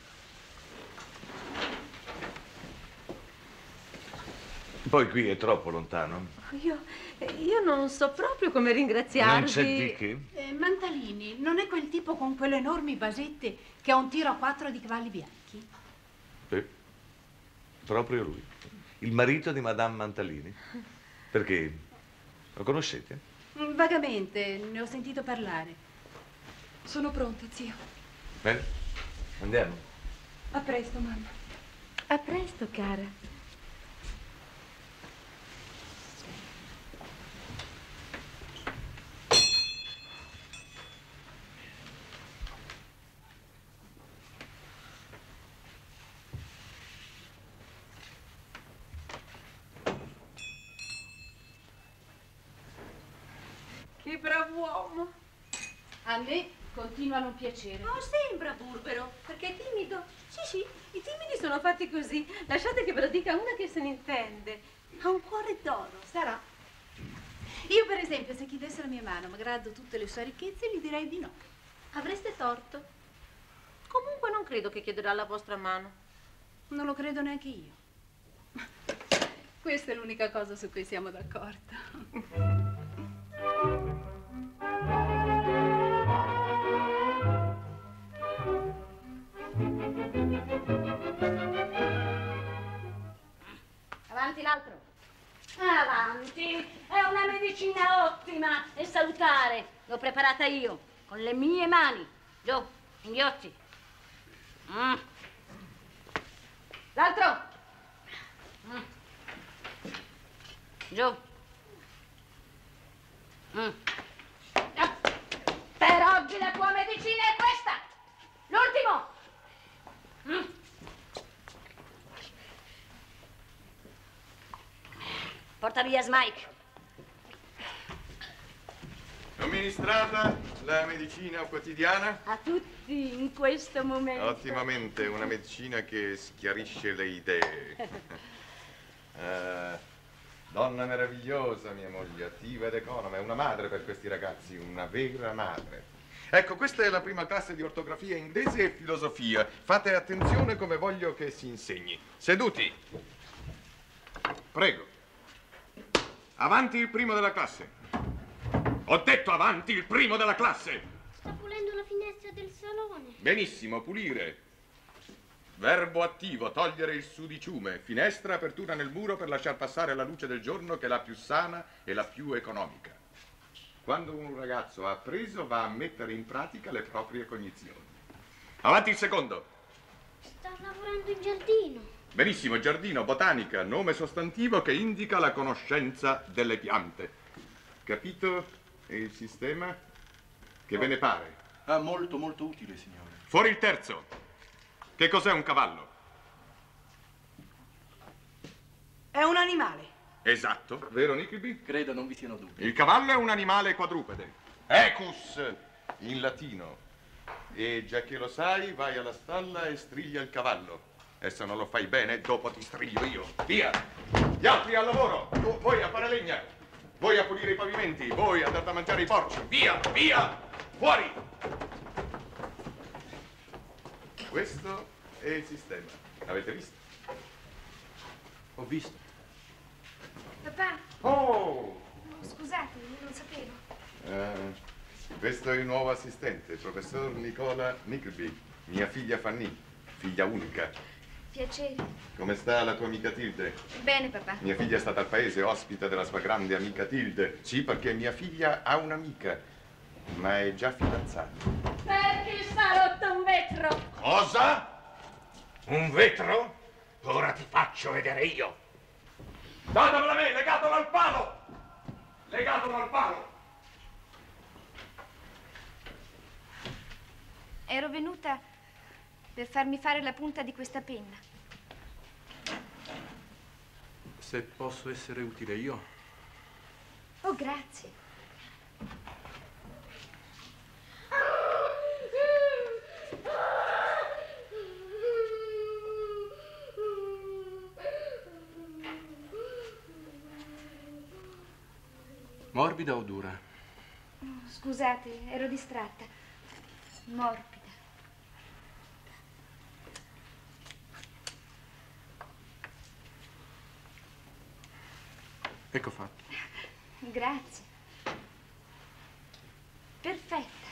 Poi qui è troppo lontano. Io, io non so proprio come ringraziarvi. Non c'è di che. Eh, Mantalini, non è quel tipo con quelle enormi basette che ha un tiro a quattro di cavalli bianchi? Eh, proprio lui. Il marito di Madame Mantalini. Perché? Lo conoscete? Mm, Vagamente, ne ho sentito parlare. Sono pronta, zio. Bene, andiamo. A presto, mamma. A presto, cara. Che bravo uomo. A me continua a non piacere. Oh, sembra burbero, perché è timido. Sì, sì, i timidi sono fatti così. Lasciate che ve lo dica una che se ne intende. Ha un cuore d'oro. Sarà. Io, per esempio, se chiedesse la mia mano, malgrado tutte le sue ricchezze, gli direi di no. Avreste torto. Comunque non credo che chiederà la vostra mano. Non lo credo neanche io. Questa è l'unica cosa su cui siamo d'accordo. Avanti l'altro. Avanti. È una medicina ottima e salutare. L'ho preparata io, con le mie mani. Giù, inghiotti. Mm. L'altro. Mm. Giù. Mm. Ah. Per oggi la tua medicina è questa. L'ultimo. Mm. Porta via Smike. Somministrata la medicina quotidiana? A tutti in questo momento. Ottimamente, una medicina che schiarisce le idee. Eh, donna meravigliosa, mia moglie, attiva ed economa, è una madre per questi ragazzi, una vera madre. Ecco, questa è la prima classe di ortografia inglese e filosofia. Fate attenzione come voglio che si insegni. Seduti. Prego. Avanti il primo della classe. Ho detto avanti il primo della classe. Sto pulendo la finestra del salone. Benissimo, pulire. Verbo attivo, togliere il sudiciume. Finestra, apertura nel muro per lasciar passare la luce del giorno, che è la più sana e la più economica. Quando un ragazzo ha appreso, va a mettere in pratica le proprie cognizioni. Avanti il secondo. Sta lavorando in giardino. Benissimo, giardino, botanica, nome sostantivo che indica la conoscenza delle piante. Capito il sistema? Che ve ne pare? Ah, molto, molto utile, signore. Fuori il terzo. Che cos'è un cavallo? È un animale. Esatto, vero Nickleby? Credo non vi siano dubbi. Il cavallo è un animale quadrupede. Ecus, in latino. E già che lo sai, vai alla stalla e striglia il cavallo. E se non lo fai bene, dopo ti striglio io. Via! Gli altri al lavoro! Tu, voi a fare legna! Voi a pulire i pavimenti! Voi a dar da mangiare i porci! Via! Via! Fuori! Questo è il sistema. Avete visto? Ho visto. Papà. Oh! Scusate, non sapevo. Eh, questo è il nuovo assistente, il professor Nicola Nickleby. Mia figlia Fanny, figlia unica. Piacere. Come sta la tua amica Tilde? Bene, papà. Mia figlia è stata al paese, ospite della sua grande amica Tilde. Sì, perché mia figlia ha un'amica, ma è già fidanzata. Perché sta rotto un vetro? Cosa? Un vetro? Ora ti faccio vedere io. Datemelo a me, legatelo al palo! Legatelo al palo! Ero venuta per farmi fare la punta di questa penna. Se posso essere utile io. Oh, grazie. Morbida o dura? Scusate, ero distratta. Morbida. Ecco fatto. Grazie. Perfetta.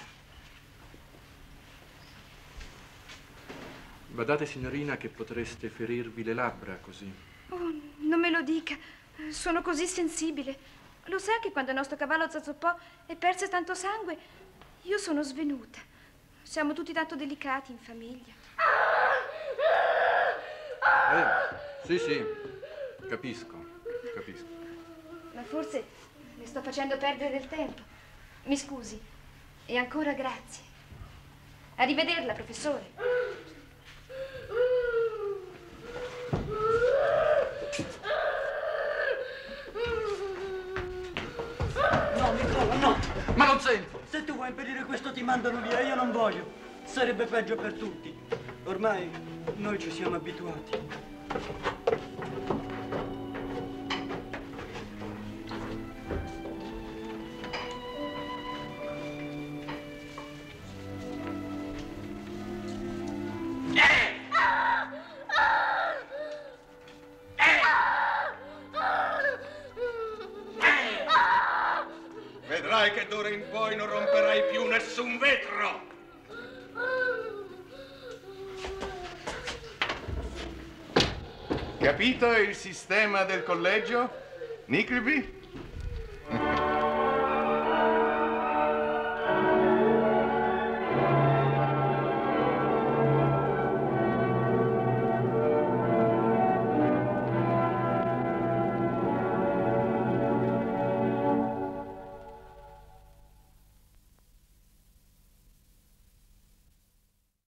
Badate, signorina, che potreste ferirvi le labbra così. Oh, non me lo dica. Sono così sensibile. Lo sa che quando il nostro cavallo zazzoppò e perse tanto sangue, io sono svenuta. Siamo tutti tanto delicati in famiglia. Eh, sì, sì, capisco, capisco. Ma forse le sto facendo perdere del tempo. Mi scusi. E ancora grazie. Arrivederla, professore. No, Nicola, no! Ma non sento! Se tu vuoi impedire questo ti mandano via, io non voglio. Sarebbe peggio per tutti. Ormai noi ci siamo abituati. Vedrai che d'ora in poi non romperai più nessun vetro! Capito il sistema del collegio, Nickleby?